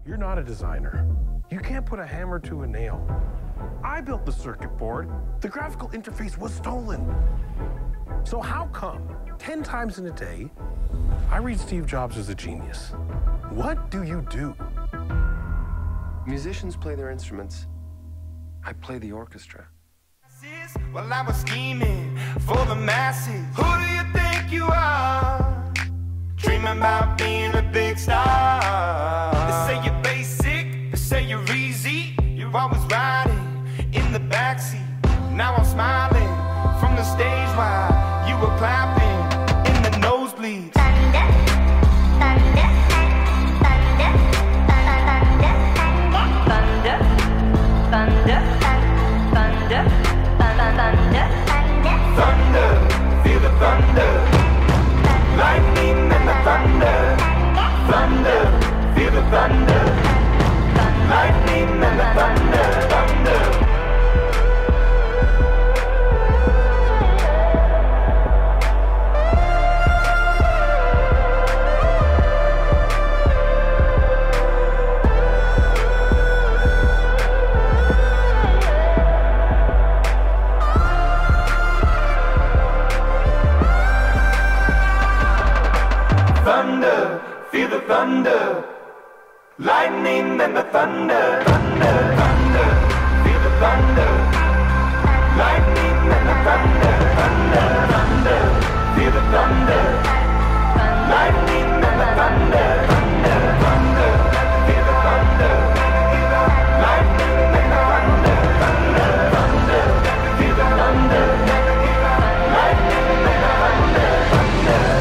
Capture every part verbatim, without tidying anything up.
You're not a designer. You can't put a hammer to a nail. I built the circuit board. The graphical interface was stolen. So how come ten times in a day, I read Steve Jobs as a genius? What do you do? Musicians play their instruments. I play the orchestra. Well, I was scheming for the masses. Who do you think you are? Dreaming about being a big star. They say you're basic, they say you're easy. You're always riding in the backseat. Now I'm smiling from the stage while you were clapping in the nosebleeds. Thunder, thunder, thunder, thunder, thunder, thunder, thunder, thunder, thunder, Thunder, feel the thunder. Lightning and the thunder. Thunder, feel the thunder. Lightning and the thunder. Thunder. Thunder, feel the thunder. Lightning and the thunder. Thunder, thunder, feel the thunder. Lightning and the thunder. Thunder, thunder, feel the thunder. Lightning and the thunder. Thunder, thunder, feel the thunder. Lightning and the thunder. Thunder, thunder, feel the thunder. Lightning and the thunder. Thunder.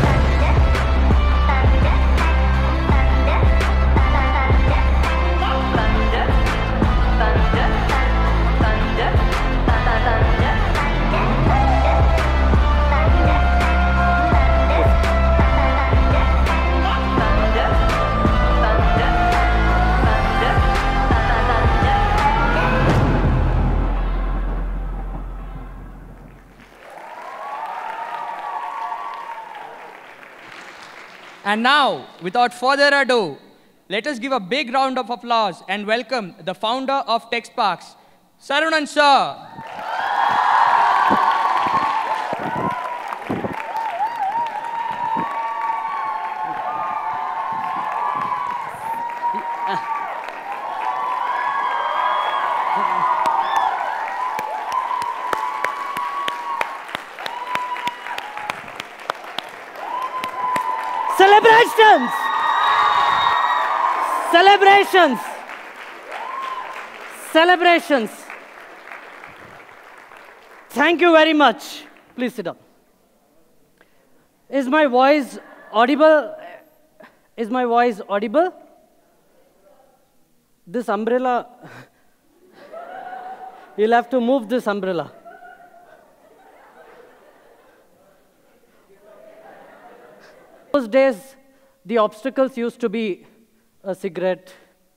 And now, without further ado, let us give a big round of applause and welcome the founder of TechSparx, Sarunan sir. Celebrations! Celebrations! Celebrations! Thank you very much. Please sit down. Is my voice audible? Is my voice audible? This umbrella, you'll have to move this umbrella. Those days, the obstacles used to be a cigarette.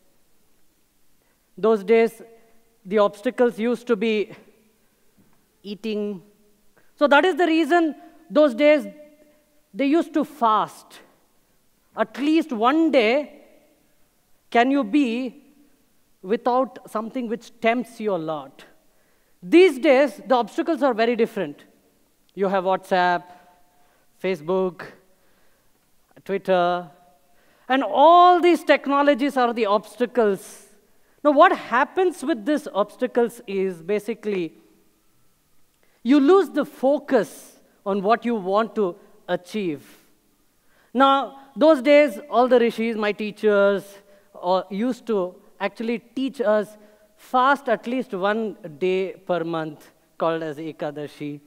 Those days, the obstacles used to be eating. So that is the reason those days they used to fast. At least one day can you be without something which tempts you a lot. These days, the obstacles are very different. You have WhatsApp, Facebook, Twitter, and all these technologies are the obstacles. Now, what happens with these obstacles is basically you lose the focus on what you want to achieve. Now, those days, all the rishis, my teachers, uh, used to actually teach us fast at least one day per month, called as Ekadashi,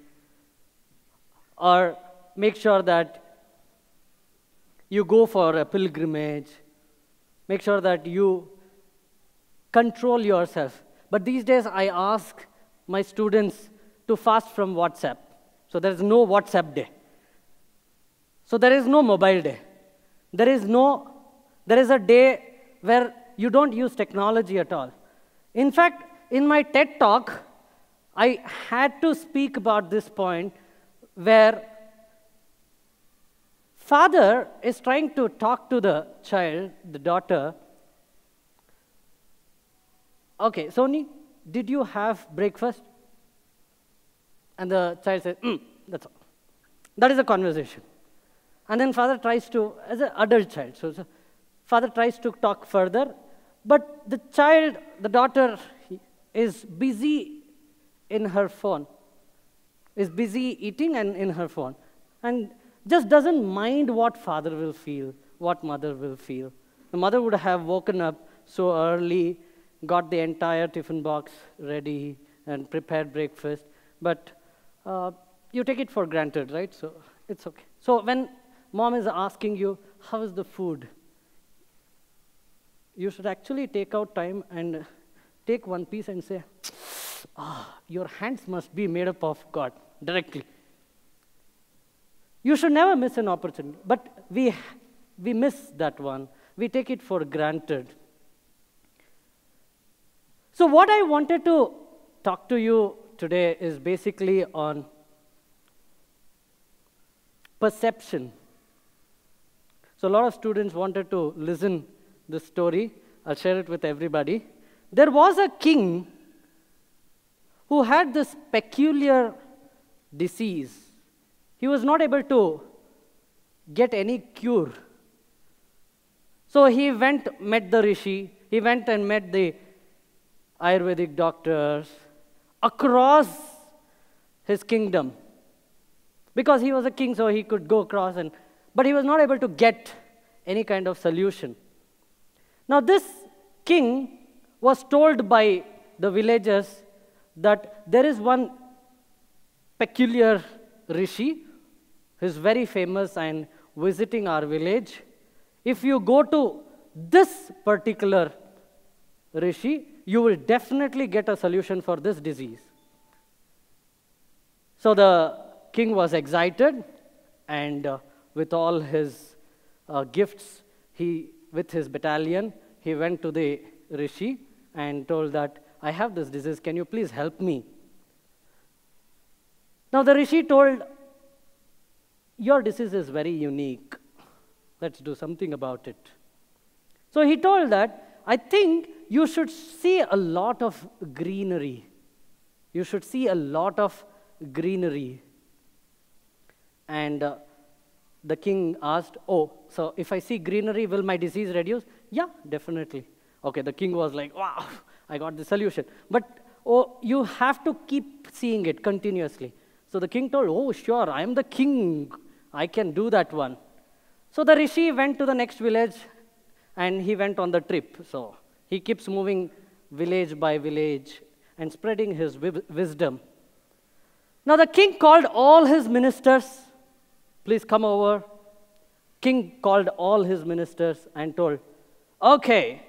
or make sure that you go for a pilgrimage, make sure that you control yourself. But these days, I ask my students to fast from WhatsApp. So there is no WhatsApp day. So there is no mobile day. There is no, there is a day where you don't use technology at all. In fact, in my TED Talk, I had to speak about this point where father is trying to talk to the child, the daughter, okay, Sony, did you have breakfast? And the child says, mm, that's all. That is a conversation. And then father tries to, as an adult child, so, so father tries to talk further, but the child, the daughter, is busy in her phone, is busy eating and in her phone, and just doesn't mind what father will feel, what mother will feel. The mother would have woken up so early, got the entire tiffin box ready, and prepared breakfast, but uh, you take it for granted, right? So it's okay. So when mom is asking you, how is the food? You should actually take out time and take one piece and say, ah, your hands must be made up of God, directly. You should never miss an opportunity. But we, we miss that one. We take it for granted. So what I wanted to talk to you today is basically on perception. So a lot of students wanted to listen this story. I'll share it with everybody. There was a king who had this peculiar disease. He was not able to get any cure. So he went, met the rishi, he went and met the Ayurvedic doctors across his kingdom. Because he was a king, so he could go across, and, but he was not able to get any kind of solution. Now this king was told by the villagers that there is one peculiar rishi who is very famous and visiting our village. If you go to this particular rishi, you will definitely get a solution for this disease. So the king was excited, and uh, with all his uh, gifts, he, with his battalion, he went to the rishi and told that, I have this disease, can you please help me? Now the rishi told, your disease is very unique. Let's do something about it. So he told that, I think you should see a lot of greenery. You should see a lot of greenery. And uh, the king asked, oh, so if I see greenery, will my disease reduce? Yeah, definitely. Okay, the king was like, wow, I got the solution. But oh, you have to keep seeing it continuously. So the king told, oh, sure, I am the king. I can do that one. So the rishi went to the next village, and he went on the trip. So he keeps moving village by village and spreading his wisdom. Now the king called all his ministers. Please come over. King called all his ministers and told, okay,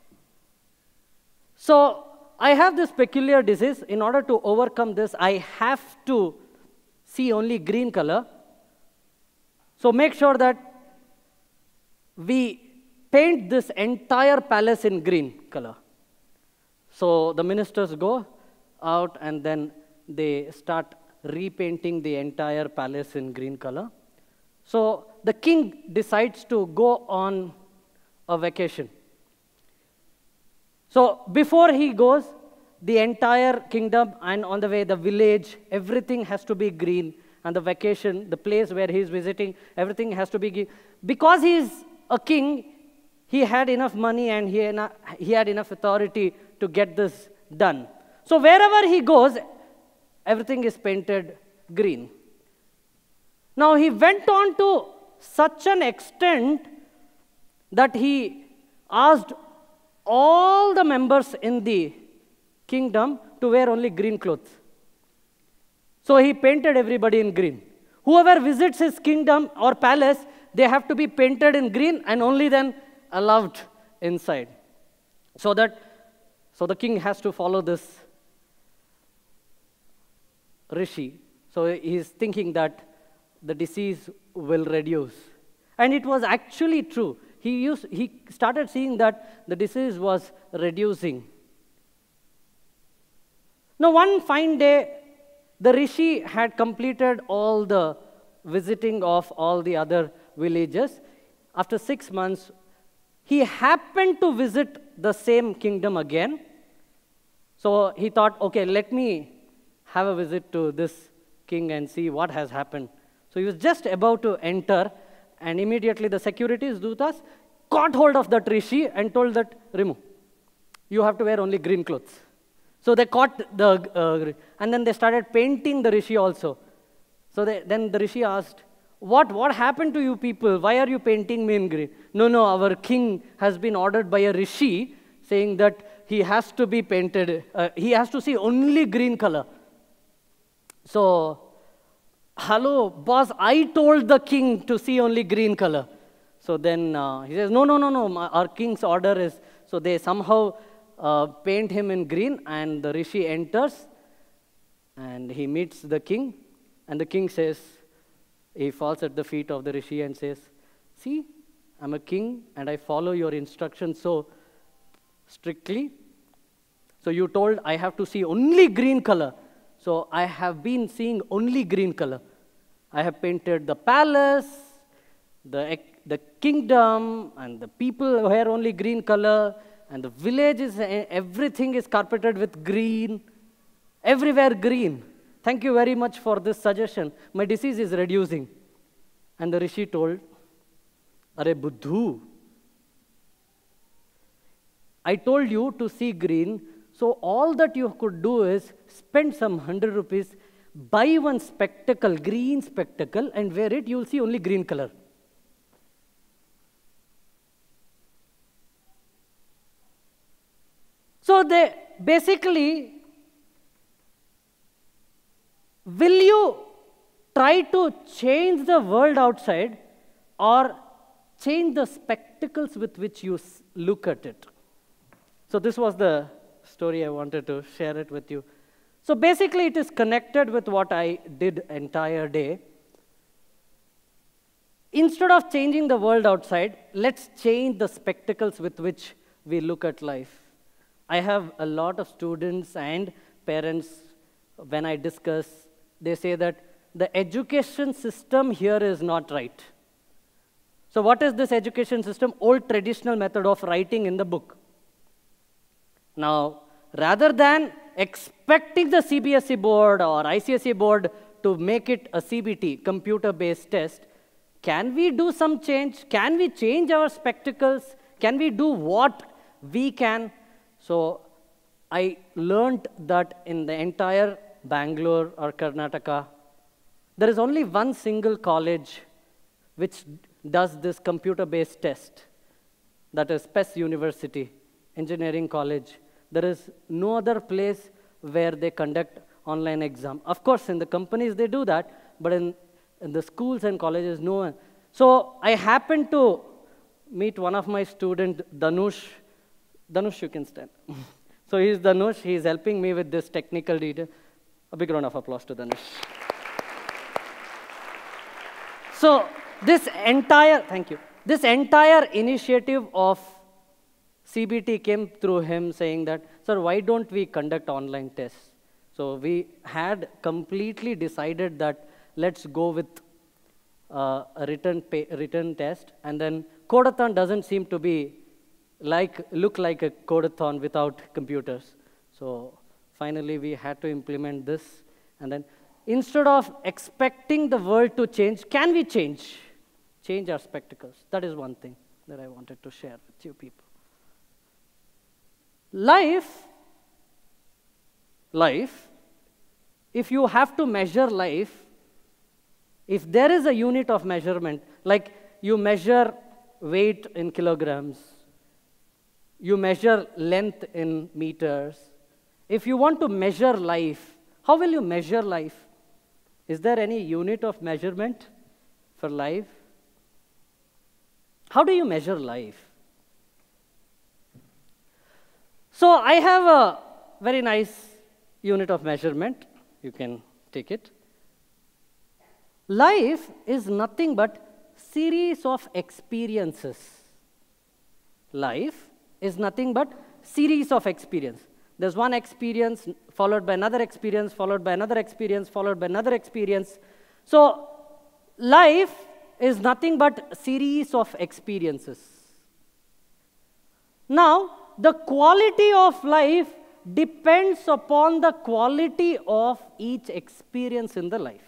so I have this peculiar disease. In order to overcome this, I have to see only green color. So make sure that we paint this entire palace in green color. So the ministers go out, and then they start repainting the entire palace in green color. So the king decides to go on a vacation. So before he goes, the entire kingdom and on the way, the village, everything has to be green. And the vacation, the place where he's visiting, everything has to be green. Because he's a king, he had enough money and he, he had enough authority to get this done. So wherever he goes, everything is painted green. Now he went on to such an extent that he asked all the members in the kingdom to wear only green clothes. So he painted everybody in green. Whoever visits his kingdom or palace, they have to be painted in green and only then allowed inside. So that, so the king has to follow this rishi. So he's thinking that the disease will reduce. And it was actually true. He, used, he started seeing that the disease was reducing. Now, one fine day, the rishi had completed all the visiting of all the other villages. After six months, he happened to visit the same kingdom again. So he thought, okay, let me have a visit to this king and see what has happened. So he was just about to enter, and immediately the securities dutas caught hold of that rishi and told that, remove. You have to wear only green clothes. So they caught the, uh, and then they started painting the rishi also. So they, then the rishi asked, what, what happened to you people? Why are you painting me in green? No, no, our king has been ordered by a rishi saying that he has to be painted, uh, he has to see only green color. So, hello, boss, I told the king to see only green color. So then uh, he says, no, no, no, no, my, our king's order is, so they somehow uh, paint him in green, and the rishi enters, and he meets the king, and the king says, he falls at the feet of the rishi and says, see, I'm a king, and I follow your instructions so strictly. So you told I have to see only green color. So I have been seeing only green color. I have painted the palace, the, the kingdom, and the people wear only green color, and the village is, everything is carpeted with green, everywhere green. Thank you very much for this suggestion. My disease is reducing. And the rishi told, Are Buddhu, I told you to see green, so all that you could do is spend some hundred rupees, buy one spectacle, green spectacle, and wear it, you'll see only green color. So they basically, will you try to change the world outside or change the spectacles with which you look at it? So this was the story I wanted to share it with you. So basically it is connected with what I did entire day. Instead of changing the world outside, let's change the spectacles with which we look at life. I have a lot of students and parents, when I discuss, they say that the education system here is not right. So what is this education system? Old traditional method of writing in the book. Now, rather than expecting the C B S E board or I C S E board to make it a C B T, computer-based test, can we do some change? Can we change our spectacles? Can we do what we can? So I learned that in the entire Bangalore or Karnataka, there is only one single college which does this computer-based test. That is P E S University, Engineering College. There is no other place where they conduct online exam. Of course, in the companies they do that, but in, in the schools and colleges, no one. So I happened to meet one of my students, Dhanush. Dhanush, you can stand. So he's Dhanush. He's helping me with this technical detail. A big round of applause to Dhanush. So this entire, thank you, this entire initiative of C B T came through him saying that, sir, why don't we conduct online tests? So we had completely decided that let's go with uh, a written, pay, written test, and then Codathon doesn't seem to be like, look like a Codathon without computers. So finally we had to implement this, and then instead of expecting the world to change, can we change? Change our spectacles. That is one thing that I wanted to share with you people. Life, life, if you have to measure life, if there is a unit of measurement, like you measure weight in kilograms, you measure length in meters, if you want to measure life, how will you measure life? Is there any unit of measurement for life? How do you measure life? So I have a very nice unit of measurement. You can take it. Life is nothing but series of experiences. Life is nothing but series of experience. There's one experience followed by another experience, followed by another experience, followed by another experience. So life is nothing but series of experiences. Now, the quality of life depends upon the quality of each experience in the life.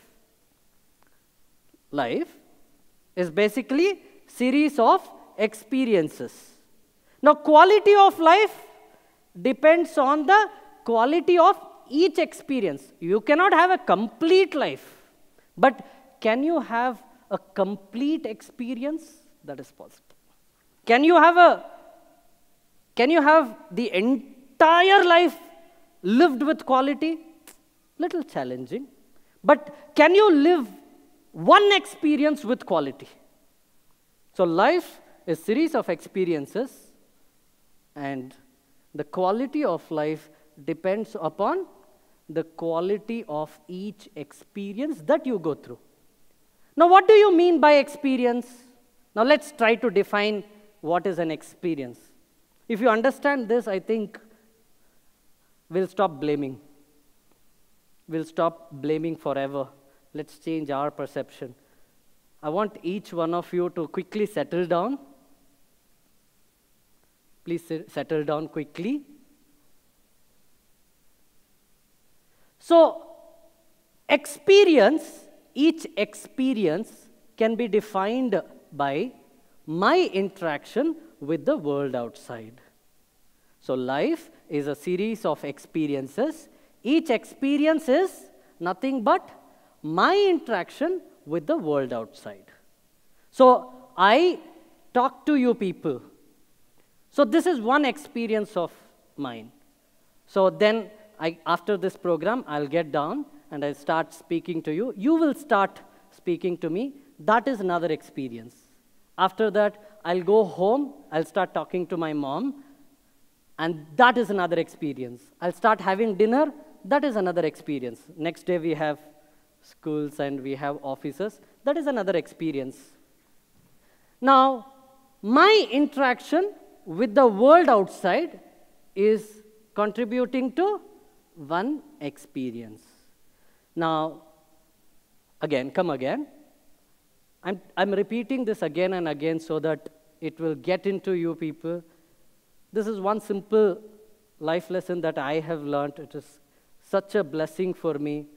Life is basically series of experiences. Now, quality of life depends on the quality of each experience. You cannot have a complete life, but can you have a complete experience? That is possible. Can you have a can you have the entire life lived with quality? Little challenging. But can you live one experience with quality? So life is a series of experiences, and the quality of life depends upon the quality of each experience that you go through. Now, what do you mean by experience? Now, let's try to define what is an experience. If you understand this, I think we'll stop blaming. We'll stop blaming forever. Let's change our perception. I want each one of you to quickly settle down. Please settle down quickly. So, experience, each experience can be defined by my interaction with the world outside. So, life is a series of experiences. Each experience is nothing but my interaction with the world outside. So, I talk to you people. So, this is one experience of mine. So, then I, after this program, I'll get down and I'll start speaking to you. You will start speaking to me. That is another experience. After that, I'll go home. I'll start talking to my mom. And that is another experience. I'll start having dinner. That is another experience. Next day, we have schools and we have offices. That is another experience. Now, my interaction with the world outside is contributing to one experience. Now, again, come again. I'm, I'm repeating this again and again so that it will get into you people. This is one simple life lesson that I have learned. It is such a blessing for me.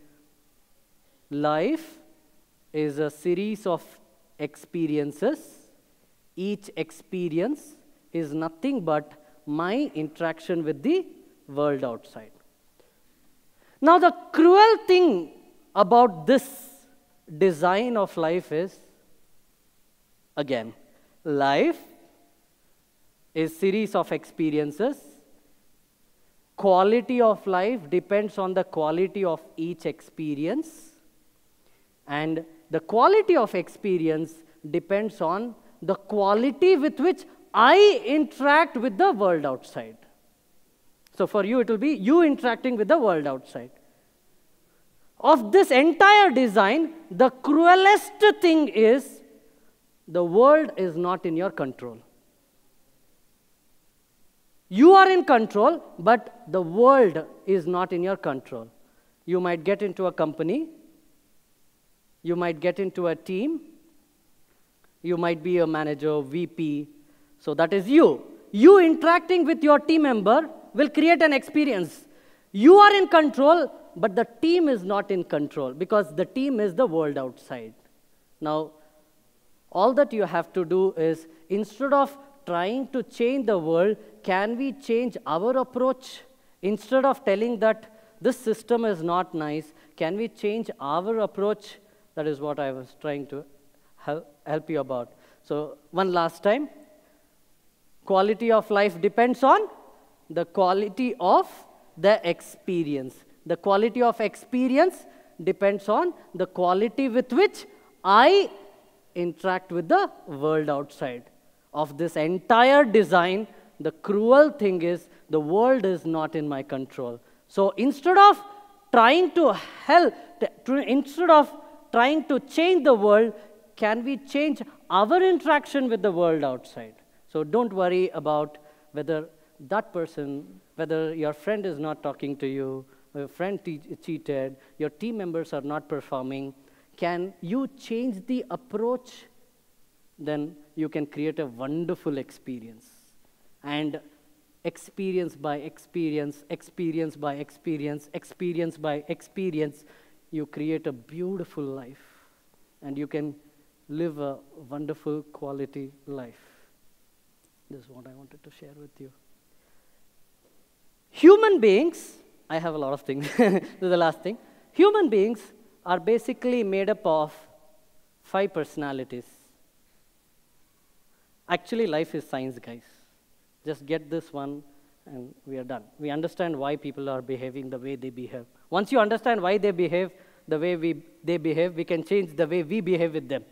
Life is a series of experiences. Each experience is nothing but my interaction with the world outside. Now, the cruel thing about this design of life is, again, life is series of experiences. Quality of life depends on the quality of each experience. And the quality of experience depends on the quality with which I interact with the world outside. So for you, it will be you interacting with the world outside. Of this entire design, the cruelest thing is the world is not in your control. You are in control, but the world is not in your control. You might get into a company. You might get into a team. You might be a manager, V P. So that is you. You interacting with your team member will create an experience. You are in control, but the team is not in control because the team is the world outside. Now, all that you have to do is, instead of trying to change the world, can we change our approach? Instead of telling that this system is not nice, can we change our approach? That is what I was trying to help you about. So, one last time. Quality of life depends on the quality of the experience. The quality of experience depends on the quality with which I interact with the world outside. Of this entire design, the cruel thing is the world is not in my control. So instead of trying to help, instead of trying to change the world, can we change our interaction with the world outside? So don't worry about whether that person, whether your friend is not talking to you, your friend cheated, your team members are not performing. Can you change the approach? Then you can create a wonderful experience. And experience by experience, experience by experience, experience by experience, you create a beautiful life. And you can live a wonderful quality life. This is what I wanted to share with you. Human beings, I have a lot of things. This is the last thing. Human beings are basically made up of five personalities. Actually, life is science, guys. Just get this one, and we are done. We understand why people are behaving the way they behave. Once you understand why they behave the way we, they behave, we can change the way we behave with them.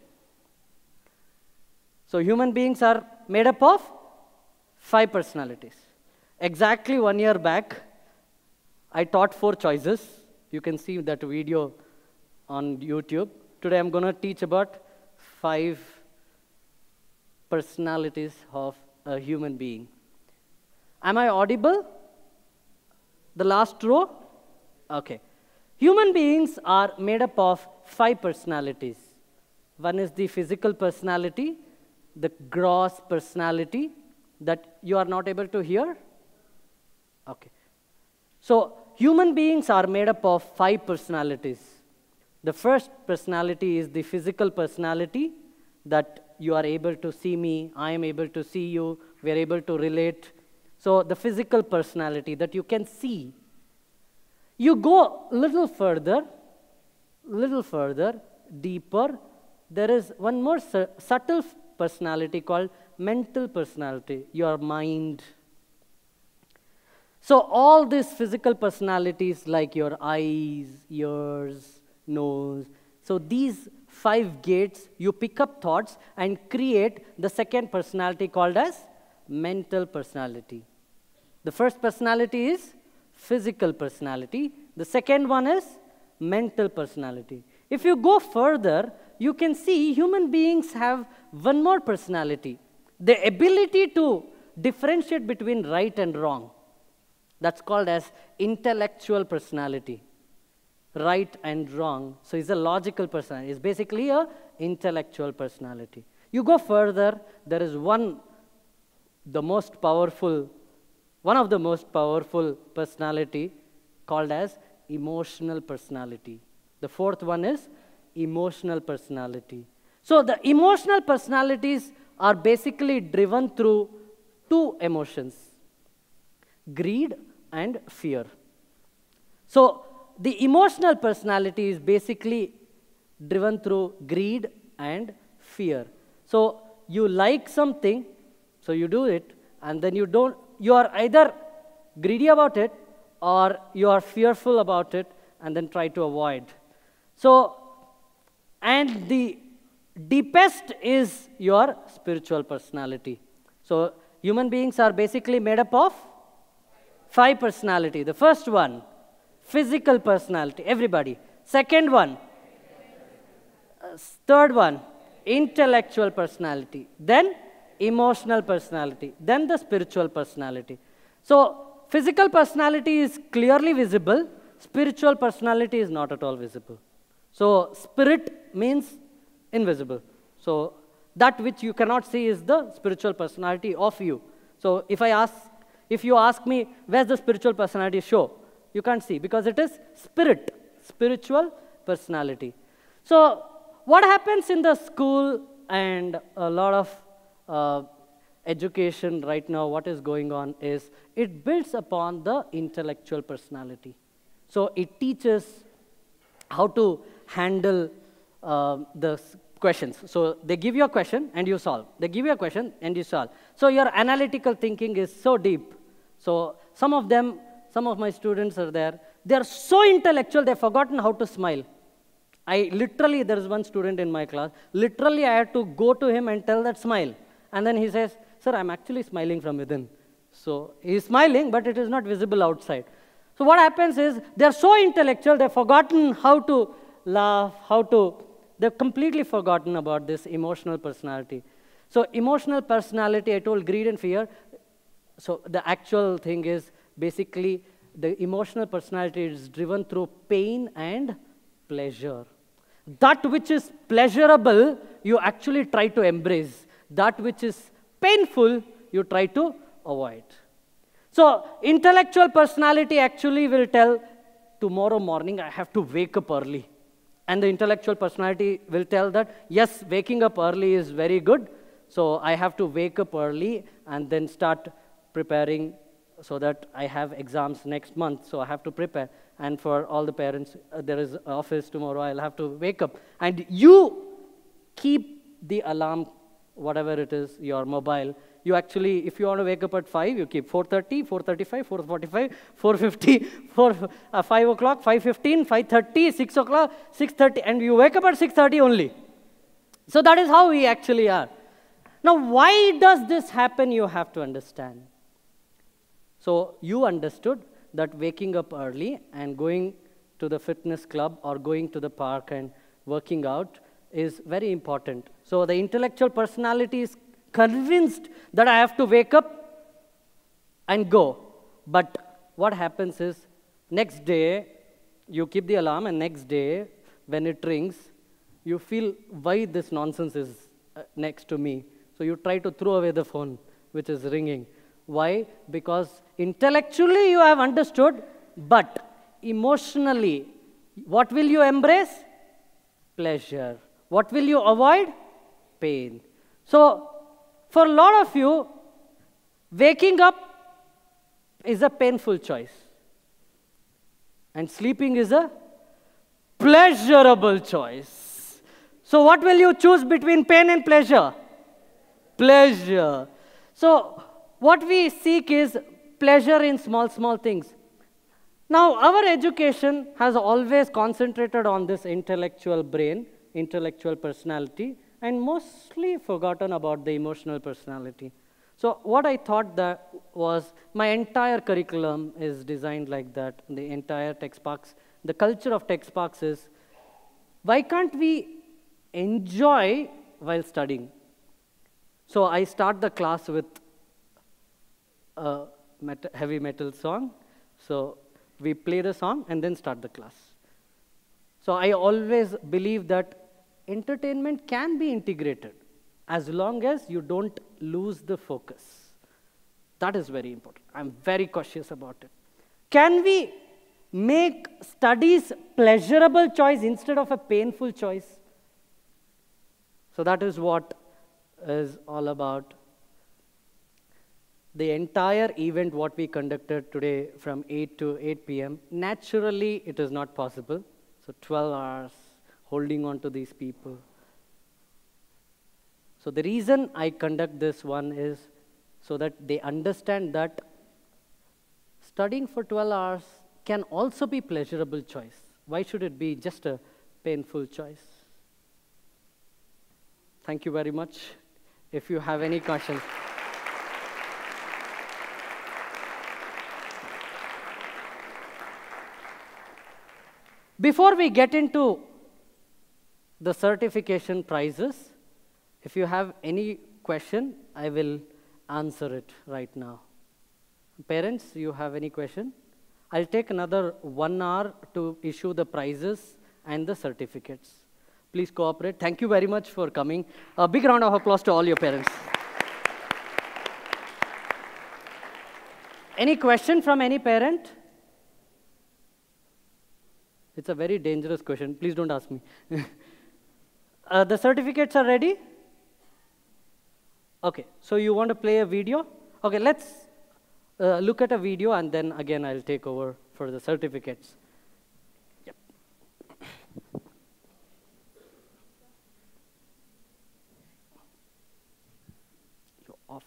So human beings are made up of five personalities. Exactly one year back, I taught four choices. You can see that video on YouTube. Today I'm going to teach about five personalities of a human being. Am I audible? The last row? Okay. Human beings are made up of five personalities. One is the physical personality, the gross personality that you are not able to hear. Okay. So human beings are made up of five personalities. The first personality is the physical personality that you are able to see me, I am able to see you, we are able to relate. So the physical personality that you can see. You go a little further, little further, deeper. There is one more su subtle personality called mental personality, your mind. So all these physical personalities like your eyes, ears, nose, so these five gates, you pick up thoughts and create the second personality called as mental personality. The first personality is physical personality. The second one is mental personality. If you go further, you can see human beings have one more personality. The ability to differentiate between right and wrong. That's called as intellectual personality. Right and wrong. So it's a logical personality. It's basically a intellectual personality. You go further, there is one, the most powerful, one of the most powerful personality called as emotional personality. The fourth one is emotional personality. So the emotional personalities are basically driven through two emotions, greed and fear. So the emotional personality is basically driven through greed and fear. So you like something, so you do it, and then you don't, you are either greedy about it or you are fearful about it and then try to avoid. So, and the deepest is your spiritual personality. So human beings are basically made up of five personality. The first one, physical personality, everybody. Second one, uh, third one, intellectual personality. Then emotional personality. Then the spiritual personality. So physical personality is clearly visible. Spiritual personality is not at all visible. So spirit means invisible. So that which you cannot see is the spiritual personality of you. So if I ask, if you ask me, where's the spiritual personality show? You can't see because it is spirit, spiritual personality. So what happens in the school and a lot of uh, education right now, what is going on is it builds upon the intellectual personality. So it teaches how to handle uh, the questions. So they give you a question and you solve. They give you a question and you solve. So your analytical thinking is so deep. So some of them, some of my students are there, they are so intellectual, they've forgotten how to smile. I literally, there is one student in my class, literally I had to go to him and tell that smile. And then he says, sir, I'm actually smiling from within. So he's smiling, but it is not visible outside. So what happens is, they're so intellectual, they've forgotten how to laugh, how to, they've completely forgotten about this emotional personality. So emotional personality, I told greed and fear. So the actual thing is, basically, the emotional personality is driven through pain and pleasure. That which is pleasurable, you actually try to embrace. That which is painful, you try to avoid. So intellectual personality actually will tell, tomorrow morning I have to wake up early. And the intellectual personality will tell that, yes, waking up early is very good, so I have to wake up early and then start preparing so that I have exams next month, so I have to prepare. And for all the parents, uh, there is office tomorrow, I'll have to wake up. And you keep the alarm, whatever it is, your mobile. You actually, if you want to wake up at five, you keep four thirty, four thirty-five, four forty-five, four fifty, four, uh, five o'clock, five fifteen, five thirty, six o'clock, six thirty, and you wake up at six thirty only. So that is how we actually are. Now, why does this happen, you have to understand. So you understood that waking up early and going to the fitness club or going to the park and working out is very important. So the intellectual personality is convinced that I have to wake up and go. But what happens is, next day, you keep the alarm, and next day, when it rings, you feel, why this nonsense is uh, next to me? So you try to throw away the phone, which is ringing. Why? Because intellectually you have understood, but emotionally, what will you embrace? Pleasure. What will you avoid? Pain. So, for a lot of you, waking up is a painful choice. And sleeping is a pleasurable choice. So what will you choose between pain and pleasure? Pleasure. So what we seek is pleasure in small, small things. Now, our education has always concentrated on this intellectual brain, intellectual personality, and mostly forgotten about the emotional personality. So what I thought that was, my entire curriculum is designed like that, the entire TechSparx. The culture of TechSparx is, why can't we enjoy while studying? So I start the class with a met heavy metal song. So we play the song and then start the class. So I always believe that entertainment can be integrated as long as you don't lose the focus. That is very important. I'm very cautious about it. Can we make studies pleasurable choice instead of a painful choice? So that is what is all about. The entire event what we conducted today from eight to eight p m, naturally it is not possible. So twelve hours holding on to these people. So the reason I conduct this one is so that they understand that studying for twelve hours can also be pleasurable choice. Why should it be just a painful choice? Thank you very much. If you have any questions. Before we get into the certification prizes, if you have any question, I will answer it right now. Parents, you have any question? I'll take another one hour to issue the prizes and the certificates. Please cooperate. Thank you very much for coming. A big round of applause to all your parents. Any question from any parent? It's a very dangerous question. Please don't ask me. uh, the certificates are ready? Okay, so you want to play a video? Okay, let's uh, look at a video, and then again I'll take over for the certificates. Yep. You're off.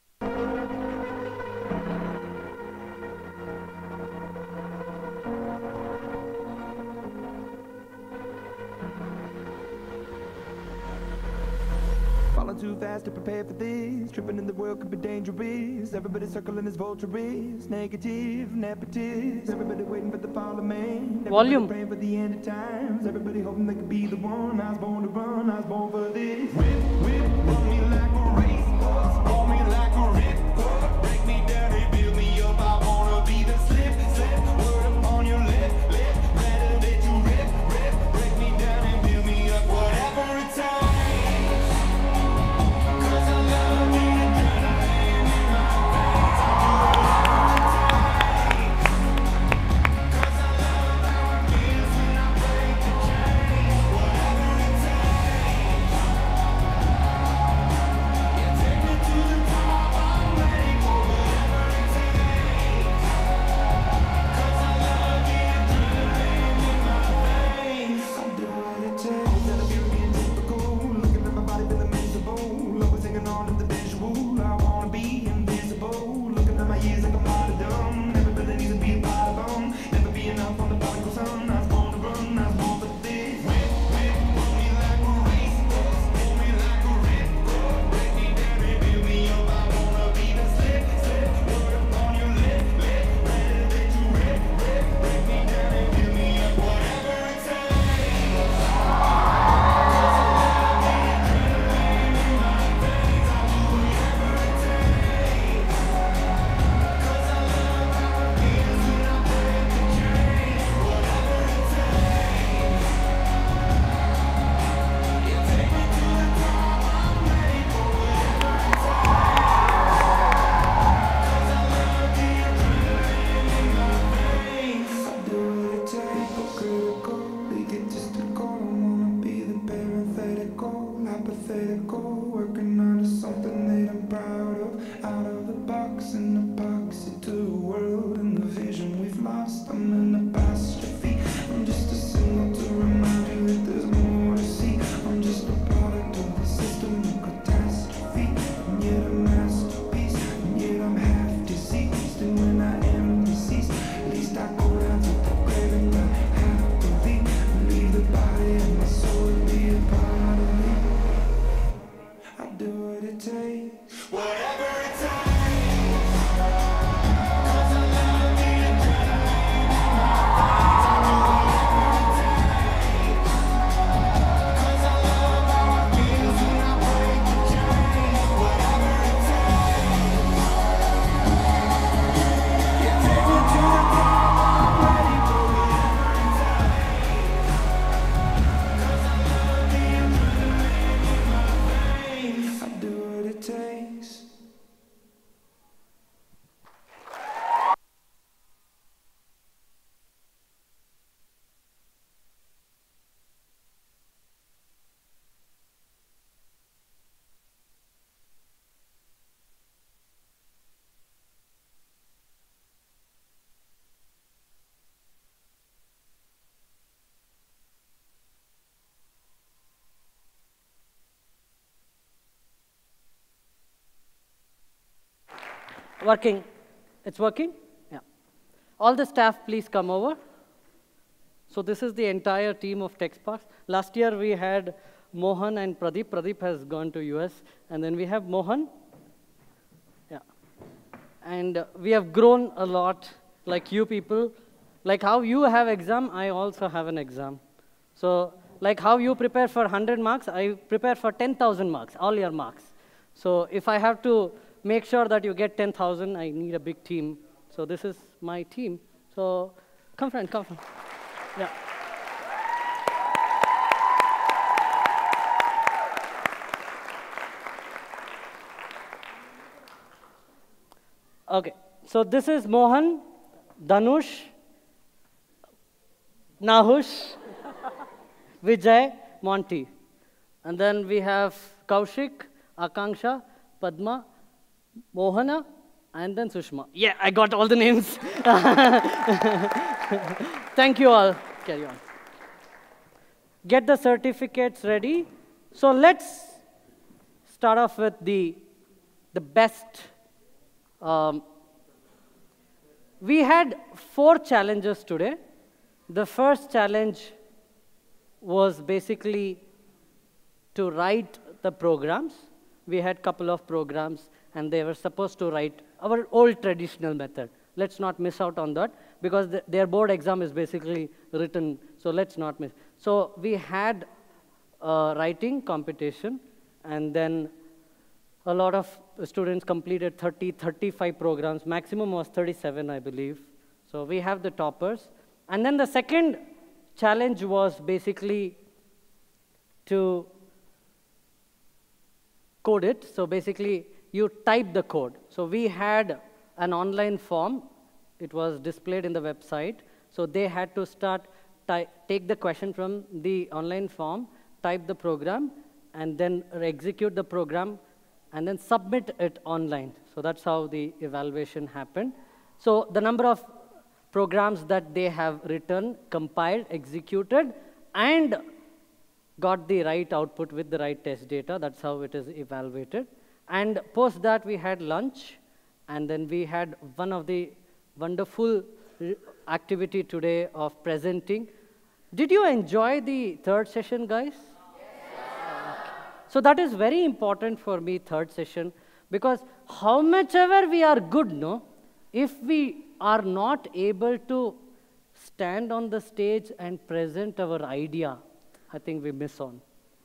Too fast to prepare for this. Tripping in the world could be dangerous. Everybody circling as vultures. Negative, nepotist. Everybody waiting for the fall of man. Volume. Praying for the end of times. Everybody hoping they could be the one. I was born to run. I was born for this. Whip, whip, run me like a racehorse. Roll me like a ripcord. Break me down and build me up. I wanna be the slip, slip. Word up on your lip, lip. Rather let you rip, rip. Break me down and build me up. Whatever it takes. Working. It's working? Yeah. All the staff, please come over. So this is the entire team of TechSparx. Last year, we had Mohan and Pradeep. Pradeep has gone to U S. And then we have Mohan. Yeah. And uh, we have grown a lot, like you people. Like how you have exam, I also have an exam. So like how you prepare for one hundred marks, I prepare for ten thousand marks, all your marks. So if I have to make sure that you get ten thousand, I need a big team. So this is my team. So come friend, come friend. Yeah. Okay, so this is Mohan, Dhanush, Nahush, Vijay, Monty. And then we have Kaushik, Akanksha, Padma, Mohana, and then Sushma. Yeah, I got all the names. Thank you all. Carry on. Get the certificates ready. So let's start off with the, the best. Um, we had four challenges today. The first challenge was basically to write the programs. We had a couple of programs, and they were supposed to write our old traditional method. Let's not miss out on that, because the, their board exam is basically written, so let's not miss. So we had a writing competition, and then a lot of students completed thirty, thirty-five programs. Maximum was thirty-seven, I believe. So we have the toppers. And then the second challenge was basically to code it. So basically, you type the code. So we had an online form. It was displayed in the website. So they had to start, take the question from the online form, type the program, and then execute the program, and then submit it online. So that's how the evaluation happened. So the number of programs that they have written, compiled, executed, and got the right output with the right test data. That's how it is evaluated. And post that, we had lunch, and then we had one of the wonderful activity today of presenting. Did you enjoy the third session, guys? Yes. So that is very important for me, third session, because how much ever we are good, no? If we are not able to stand on the stage and present our idea, I think we miss on.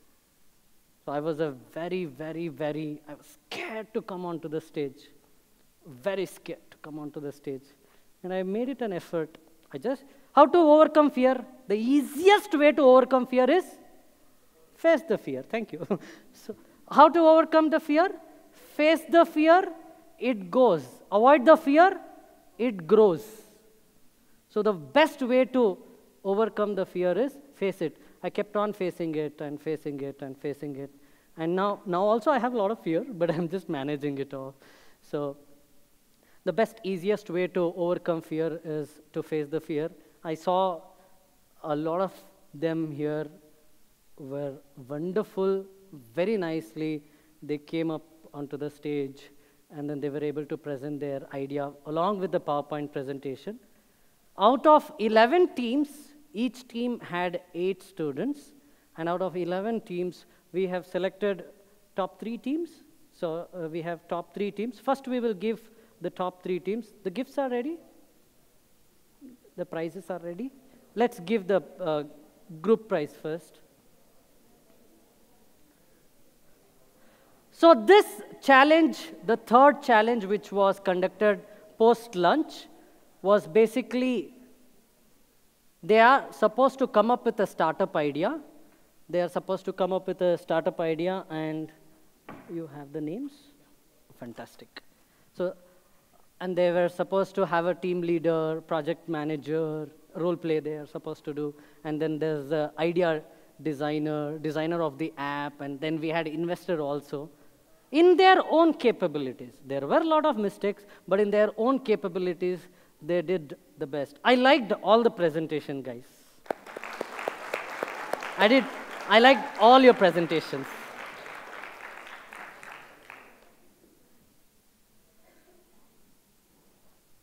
So I was a very, very, very, I was scared to come onto the stage. Very scared to come onto the stage. And I made it an effort. I just, how to overcome fear? The easiest way to overcome fear is face the fear. Thank you. So how to overcome the fear? Face the fear, it goes. Avoid the fear, it grows. So the best way to overcome the fear is face it. I kept on facing it and facing it and facing it. And now, now also I have a lot of fear, but I'm just managing it all. So the best, easiest way to overcome fear is to face the fear. I saw a lot of them here were wonderful, very nicely. They came up onto the stage, and then they were able to present their idea along with the PowerPoint presentation. Out of eleven teams, each team had eight students, and out of eleven teams, we have selected top three teams. So uh, we have top three teams. First, we will give the top three teams. The gifts are ready? The prizes are ready? Let's give the uh, group prize first. So this challenge, the third challenge which was conducted post-lunch, was basically they are supposed to come up with a startup idea. They are supposed to come up with a startup idea, and you have the names? Fantastic. So, and they were supposed to have a team leader, project manager, role play they are supposed to do, and then there's the idea designer, designer of the app, and then we had investor also. In their own capabilities, there were a lot of mistakes, but in their own capabilities, they did the best. I liked all the presentation, guys. I did. I liked all your presentations.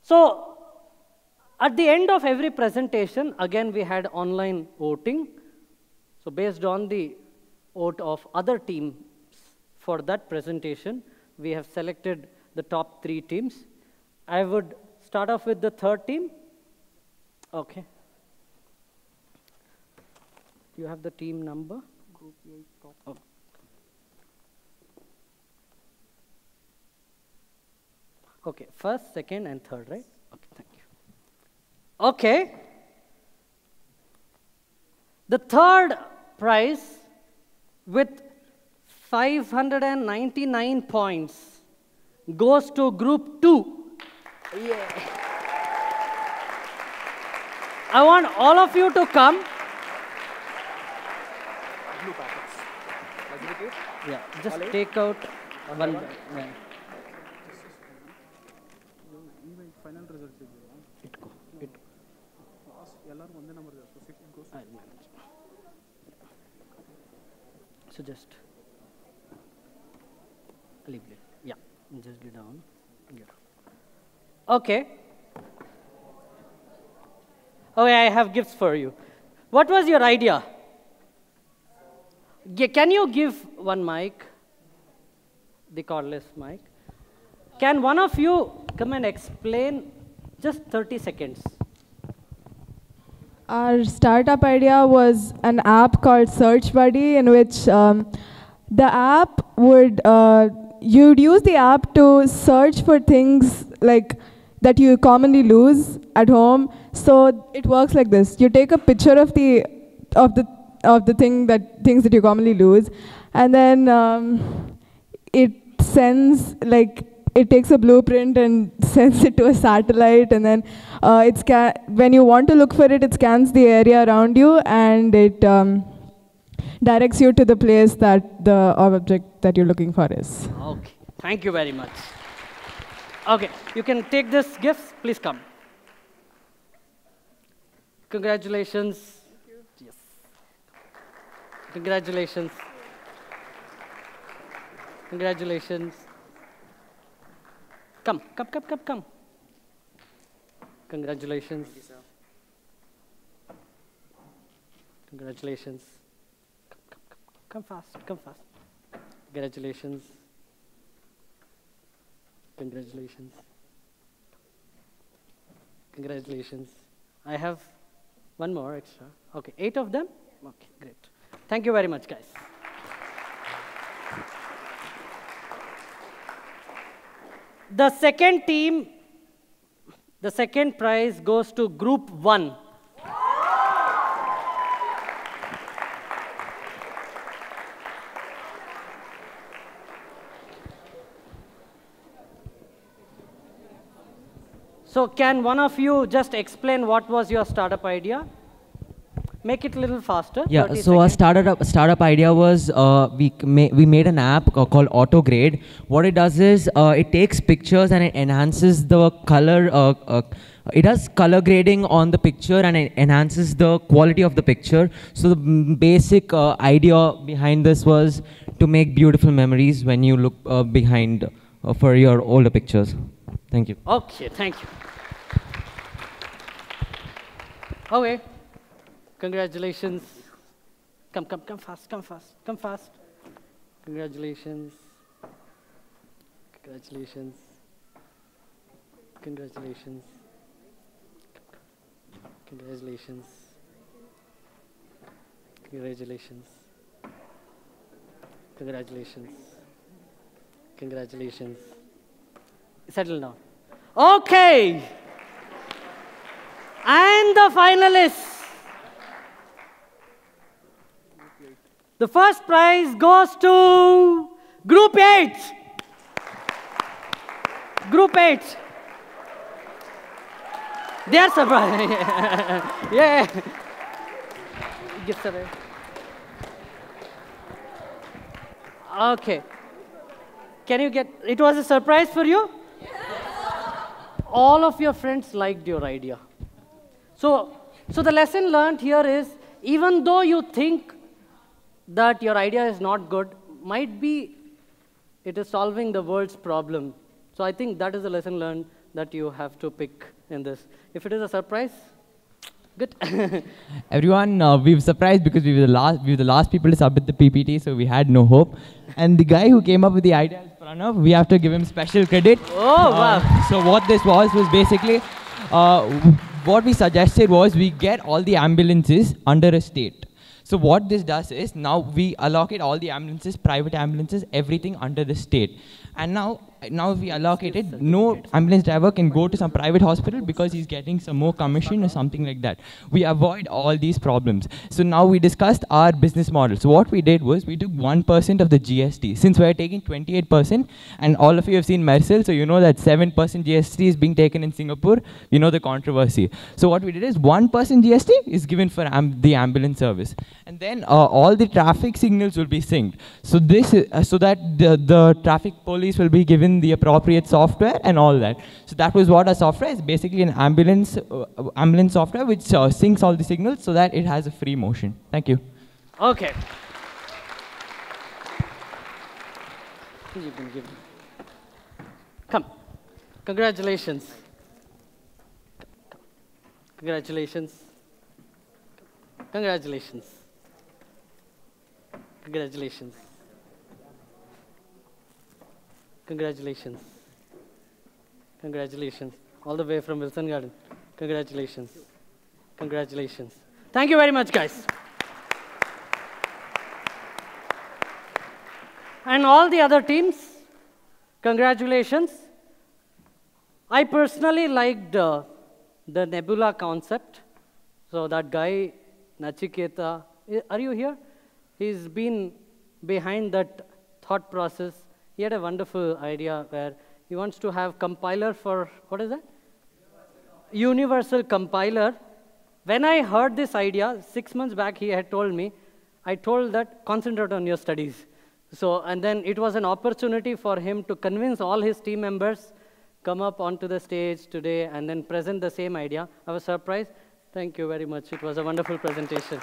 So at the end of every presentation, again, we had online voting. So based on the vote of other teams for that presentation, we have selected the top three teams. I would start off with the third team. Okay. You have the team number? Group eight top. Oh. Okay, first, second, and third, right? Okay, thank you. Okay. The third prize with five hundred ninety-nine points goes to group two. Yeah. I want all of you to come. Blue packets. Execute. Yeah, just take out one. one. Yeah. Final results. Itko, it. So just leave it. Yeah, just get down. Get down. Okay. Okay, I have gifts for you. What was your idea? G can you give one mic? The cordless mic. Can one of you come and explain just thirty seconds? Our startup idea was an app called Search Buddy, in which um, the app would, uh, you'd use the app to search for things like that you commonly lose at home. So it works like this: you take a picture of the of the of the thing that things that you commonly lose, and then um, it sends like. It takes a blueprint and sends it to a satellite, and then uh, it sca when you want to look for it, it scans the area around you, and it um, directs you to the place that the object that you're looking for is. Okay, thank you very much. Okay, you can take this gifts. Please come. Congratulations. Thank you. Yes. Congratulations. Congratulations. Come, come, come, come, come. Congratulations. Thank you, sir. Congratulations. Come, come, come, come fast, come fast. Congratulations. Congratulations. Congratulations. I have one more extra. Okay, eight of them? Okay, great. Thank you very much, guys. The second team, the second prize goes to group one. So can one of you just explain what was your startup idea? Make it a little faster. Yeah, so our startup startup idea was uh, we ma we made an app uh, called AutoGrade. What it does is uh, it takes pictures and it enhances the color. Uh, uh, it does color grading on the picture and it enhances the quality of the picture. So the basic uh, idea behind this was to make beautiful memories when you look uh, behind uh, for your older pictures. Thank you. Okay, thank you. Okay. Congratulations. Come, come, come fast, come fast, come fast. Congratulations. Congratulations. Congratulations. Congratulations. Congratulations. Congratulations. Congratulations. Settle down. Okay. And the finalists. The first prize goes to Group eight. Group eight. They are surprised. Yeah. Gifts away. Okay. Can you get, it was a surprise for you? All of your friends liked your idea. So, so the lesson learned here is, even though you think that your idea is not good, might be it is solving the world's problem. So I think that is the lesson learned that you have to pick in this? If it is a surprise, good. Everyone, uh, we were surprised because we were the last, we were the last people to submit the P P T, so we had no hope. And the guy who came up with the idea is Pranav. We have to give him special credit. Oh, wow. Uh, so what this was was basically, uh, what we suggested was we get all the ambulances under a state. So what this does is now we allocate all the ambulances, private ambulances, everything under the state. And now, now if we allocate it, no ambulance driver can go to some private hospital because he's getting some more commission or something like that. We avoid all these problems. So now we discussed our business model. So what we did was we took one percent of the G S T. Since we're taking twenty-eight percent, and all of you have seen Mercel, so you know that seven percent G S T is being taken in Singapore. You know the controversy. So what we did is one percent G S T is given for am the ambulance service. And then uh, all the traffic signals will be synced. So this is, uh, so that the, the traffic police will be given the appropriate software and all that. So that was what our software is, basically an ambulance, uh, ambulance software which uh, syncs all the signals so that it has a free motion. Thank you. Okay. You can give me. Come. Congratulations. Congratulations. Congratulations. Congratulations. Congratulations. Congratulations. All the way from Wilson Garden. Congratulations. Congratulations. Thank you very much, guys. And all the other teams, congratulations. I personally liked uh, the nebula concept. So that guy, Nachiketa, are you here? He's been behind that thought process. He had a wonderful idea where he wants to have compiler for, what is that? Universal compiler. When I heard this idea, six months back he had told me, I told that concentrate on your studies. So, and then it was an opportunity for him to convince all his team members, come up onto the stage today and then present the same idea. I was surprised. Thank you very much. It was a wonderful presentation.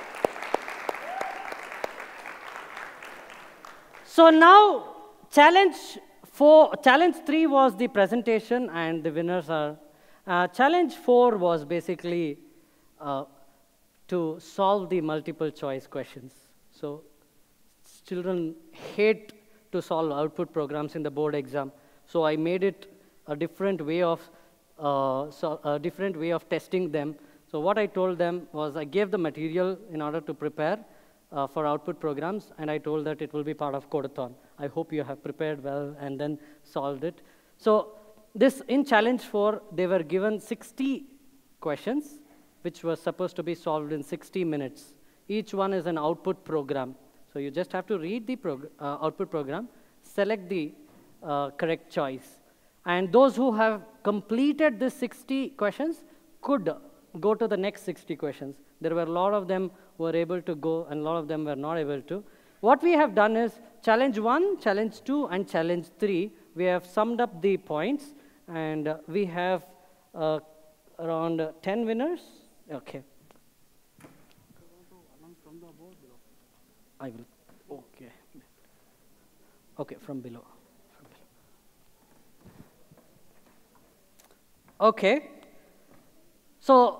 So now, challenge four, challenge three was the presentation, and the winners are. Uh, challenge four was basically uh, to solve the multiple choice questions. So children hate to solve output programs in the board exam. So I made it a different way of uh, so a different way of testing them. So what I told them was I gave the material in order to prepare uh, for output programs, and I told that it will be part of Codathon. I hope you have prepared well and then solved it. So this, in challenge four, they were given sixty questions, which were supposed to be solved in sixty minutes. Each one is an output program. So you just have to read the prog uh, output program, select the uh, correct choice. And those who have completed the sixty questions could go to the next sixty questions. There were a lot of them who were able to go, and a lot of them were not able to. What we have done is challenge one, challenge two, and challenge three. We have summed up the points, and uh, we have uh, around uh, ten winners. Okay. I will. Okay. Okay, from below. From below. Okay. So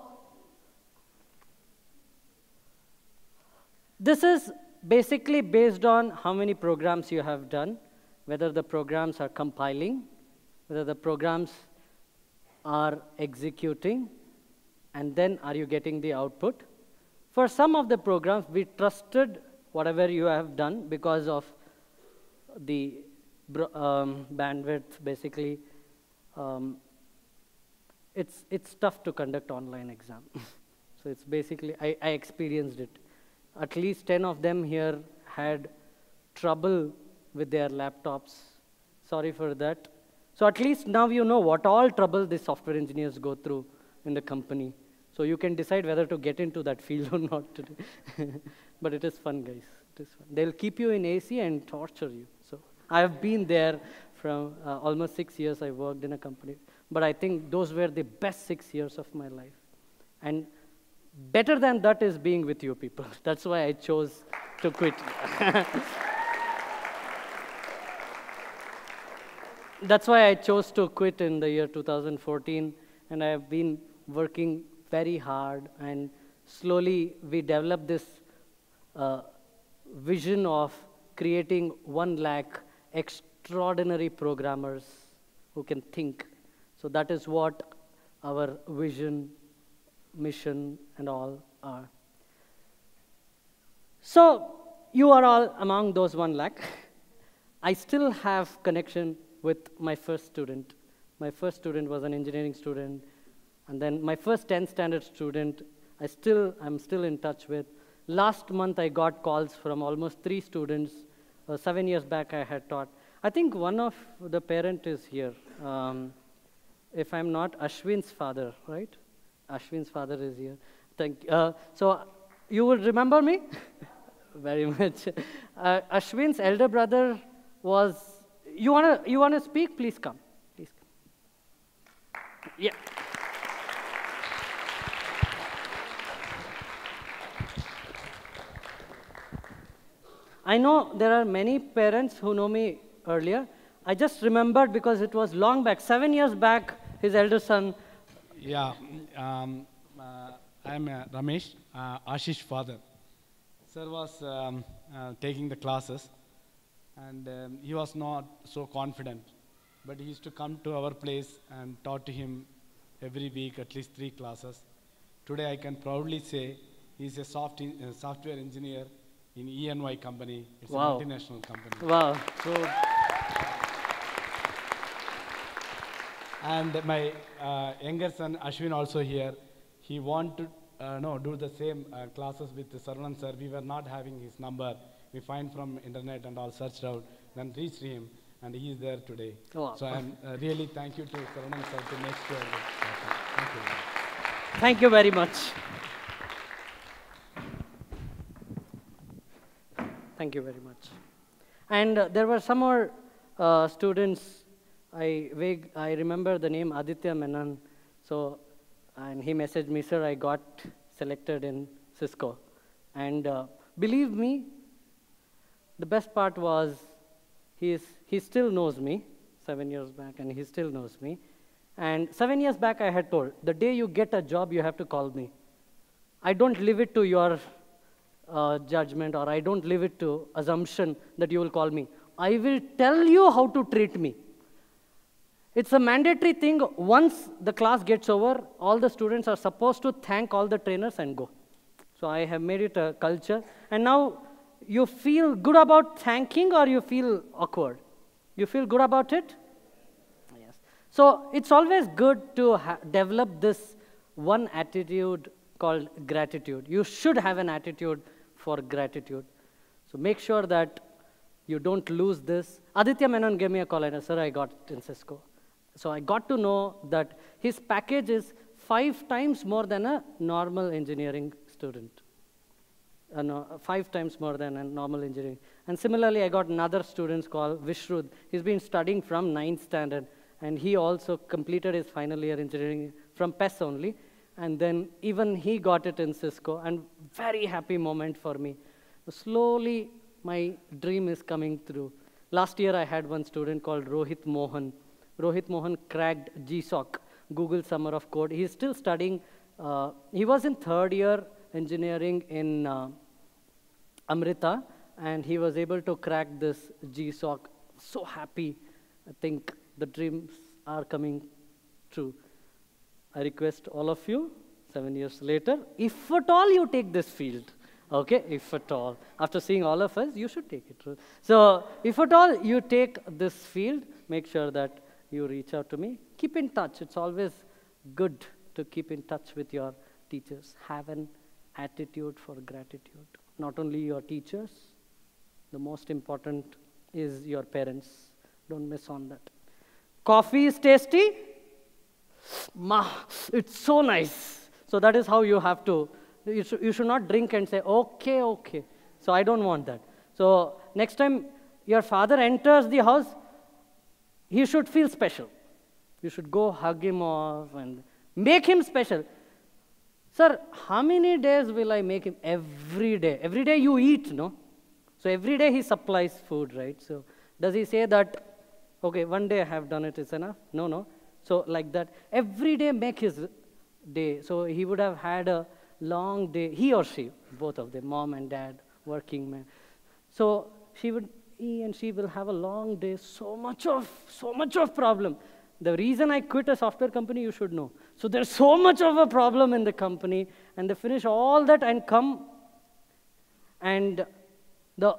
this is basically based on how many programs you have done, whether the programs are compiling, whether the programs are executing, and then are you getting the output. For some of the programs, we trusted whatever you have done because of the um, bandwidth, basically. Um, it's, it's tough to conduct online exam. So it's basically, I, I experienced it. At least ten of them here had trouble with their laptops. Sorry for that. So at least now you know what all trouble the software engineers go through in the company. So you can decide whether to get into that field or not today. But it is fun, guys. It is fun. They'll keep you in A C and torture you. So I have been there from uh, almost six years I worked in a company. But I think those were the best six years of my life. And better than that is being with you people. That's why I chose to quit. that's why I chose to quit in the year two thousand fourteen, and I have been working very hard, and slowly we developed this uh, vision of creating one lakh extraordinary programmers who can think. So that is what our vision, mission, and all are. So you are all among those one lakh. I still have connection with my first student. My first student was an engineering student, and then my first tenth standard student, I still, I'm still in touch with. Last month I got calls from almost three students. Uh, seven years back I had taught. I think one of the parent is here. Um, if I'm not, Ashwin's father, right? Ashwin's father is here. Thank you. Uh, so you will remember me? Very much. Uh, Ashwin's elder brother was, you wanna, you wanna speak? Please come, please come. Yeah. I know there are many parents who know me earlier. I just remembered because it was long back, seven years back, his elder son. Yeah, um, uh, I'm uh, Ramesh, uh, Ashish's father. Sir was um, uh, taking the classes, and um, he was not so confident, but he used to come to our place and taught to him every week at least three classes. Today I can proudly say he's a soft in, uh, software engineer in E and Y company. It's Wow. a multinational company. Wow. So, and my uh, younger son Ashwin also here. He wanted to uh, no, do the same uh, classes with Saravanan sir. We were not having his number. We find from internet and all searched out, then reached him, and he is there today. Wow. So I'm uh, really thank you to Saravanan sir to make sure that. Thank you. thank you very much. Thank you very much. And uh, there were some more uh, students. I, vague, I remember the name Aditya Menon. So, and he messaged me, sir, I got selected in Cisco. And uh, believe me, the best part was he, is, he still knows me, seven years back, and he still knows me. And seven years back, I had told, the day you get a job, you have to call me. I don't leave it to your uh, judgment, or I don't leave it to assumption that you will call me. I will tell you how to treat me. It's a mandatory thing. Once the class gets over, all the students are supposed to thank all the trainers and go. So I have made it a culture. And now you feel good about thanking, or you feel awkward? You feel good about it? Yes. So it's always good to ha develop this one attitude called gratitude. You should have an attitude for gratitude. So make sure that you don't lose this. Aditya Menon gave me a call and I said, sir, I got it in Cisco. So I got to know that his package is five times more than a normal engineering student. Uh, no, five times more than a normal engineering. And similarly, I got another student called Vishrud. He's been studying from ninth standard, and he also completed his final year engineering from P E S only. And then even he got it in Cisco, and very happy moment for me. Slowly, my dream is coming through. Last year, I had one student called Rohit Mohan. Rohit Mohan cracked G SOC, Google Summer of Code. He's still studying. Uh, he was in third year engineering in uh, Amrita, and he was able to crack this G SOC. So happy. I think the dreams are coming true. I request all of you, seven years later, if at all you take this field, okay, if at all. After seeing all of us, you should take it. So if at all you take this field, make sure that you reach out to me. Keep in touch. It's always good to keep in touch with your teachers. Have an attitude for gratitude. Not only your teachers, the most important is your parents. Don't miss on that. Coffee is tasty? Ma, it's so nice. So that is how you have to, you, sh you should not drink and say, okay, okay. So I don't want that. So next time your father enters the house, he should feel special. You should go hug him off and make him special. Sir, how many days will I make him? Every day. Every day you eat, no? So every day he supplies food, right? So does he say that Okay, one day I have done it, is enough? No, no. So like that, every day make his day. So he would have had a long day, he or she, both of them, mom and dad, working man. So she would, he and she will have a long day, so much of, so much of problem. The reason I quit a software company, you should know. So there's so much of a problem in the company, and they finish all that and come, and the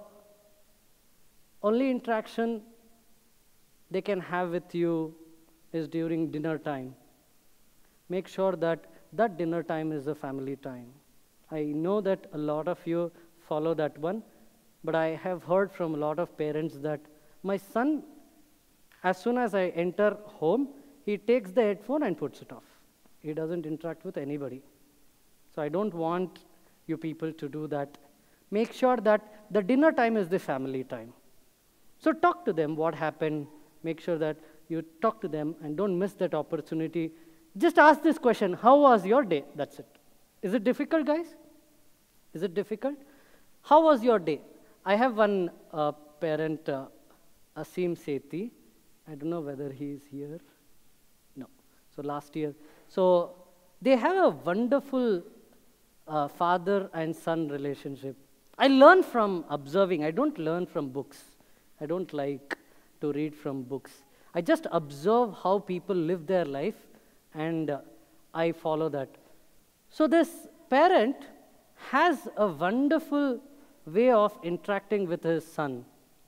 only interaction they can have with you is during dinner time. Make sure that that dinner time is a family time. I know that a lot of you follow that one, but I have heard from a lot of parents that my son, as soon as I enter home, he takes the headphone and puts it off. He doesn't interact with anybody. So I don't want you people to do that. Make sure that the dinner time is the family time. So talk to them what happened. Make sure that you talk to them and don't miss that opportunity. Just ask this question, how was your day? That's it. Is it difficult, guys? Is it difficult? How was your day? I have one uh, parent, uh, Asim Sethi. I don't know whether he is here. No. So last year. So they have a wonderful uh, father and son relationship. I learn from observing. I don't learn from books. I don't like to read from books. I just observe how people live their life, and uh, I follow that. So this parent has a wonderful way of interacting with his son.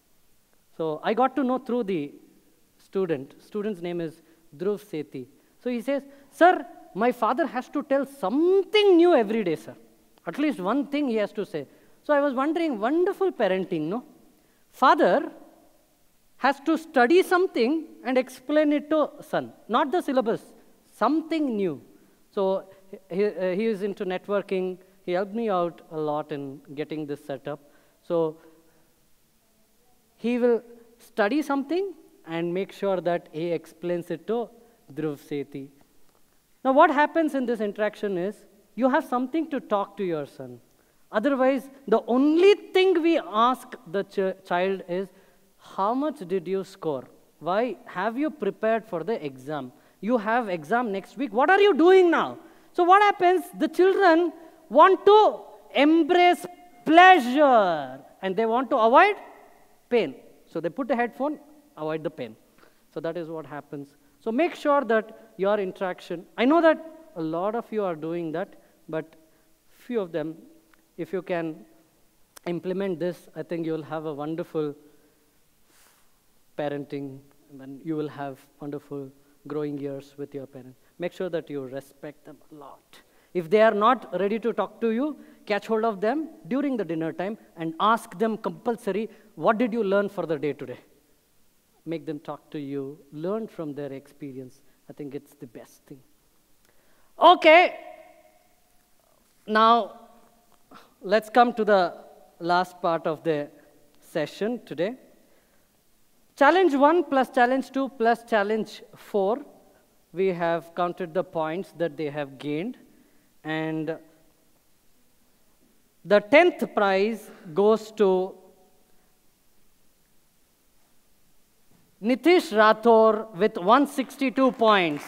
So I got to know through the student. Student's name is Dhruv Sethi. So he says, sir, my father has to tell something new every day, sir. At least one thing he has to say. So I was wondering, wonderful parenting, no? Father has to study something and explain it to son. Not the syllabus, something new. So he, uh, he is into networking. He helped me out a lot in getting this set up. So he will study something and make sure that he explains it to Dhruv Sethi. Now what happens in this interaction is, you have something to talk to your son. Otherwise, the only thing we ask the ch child is, how much did you score? Why? Have you prepared for the exam? You have exam next week. What are you doing now? So what happens? The children want to embrace pleasure, and they want to avoid pain. So they put a headphone, avoid the pain. So that is what happens. So make sure that your interaction, I know that a lot of you are doing that, but few of them, if you can implement this, I think you will have a wonderful parenting, and you will have wonderful growing years with your parents. Make sure that you respect them a lot. If they are not ready to talk to you, catch hold of them during the dinner time and ask them compulsory, what did you learn for the day today? Make them talk to you, learn from their experience. I think it's the best thing. Okay, now let's come to the last part of the session today. Challenge one plus challenge two plus challenge four. We have counted the points that they have gained. And the tenth prize goes to Nitish Rathore with one hundred sixty-two points.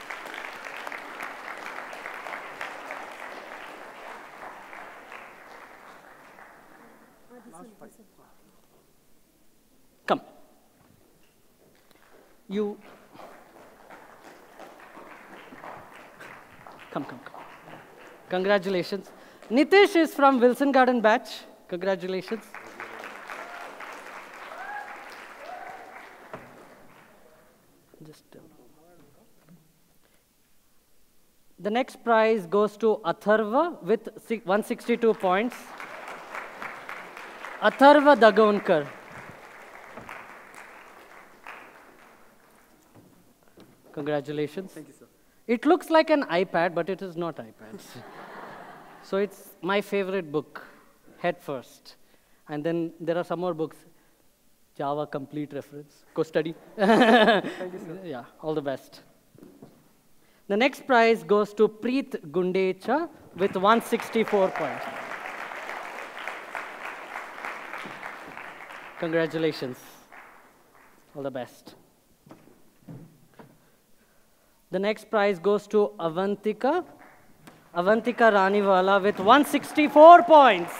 Come. You. Come, come, come. Congratulations. Nitish is from Wilson Garden batch. Congratulations. Just uh, the next prize goes to Atharva with one hundred sixty-two points. Atharva Dagonkar. Congratulations. Thank you, sir. It looks like an iPad, but it is not iPad. So it's my favorite book, Head First. And then there are some more books. Java Complete Reference. Go study. Thank you, sir. Yeah, all the best. The next prize goes to Preet Gundecha with one hundred sixty-four points. Congratulations. All the best. The next prize goes to Avantika. Avantika Raniwala with one hundred sixty-four points.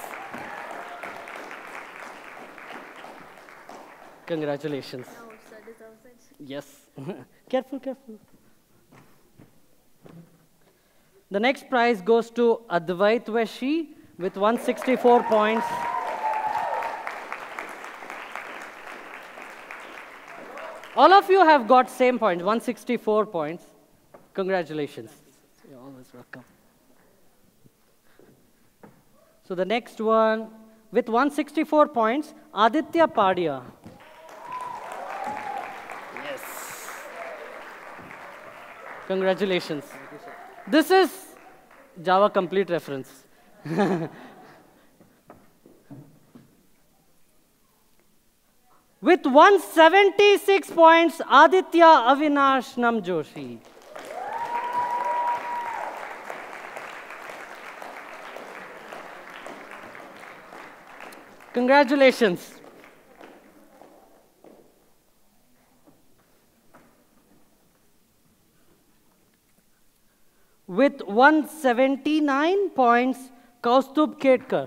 Congratulations. Yes. Careful, careful. The next prize goes to Advait Vashi with one hundred sixty-four points. All of you have got same points, one hundred sixty-four points. Congratulations. You're always welcome. So the next one, with one hundred sixty-four points, Aditya Padia. Yes. Congratulations. This is Java complete reference. With one hundred seventy-six points, Aditya Avinash Namjoshi. Congratulations. With one hundred seventy-nine points, Kaustubh Ketkar.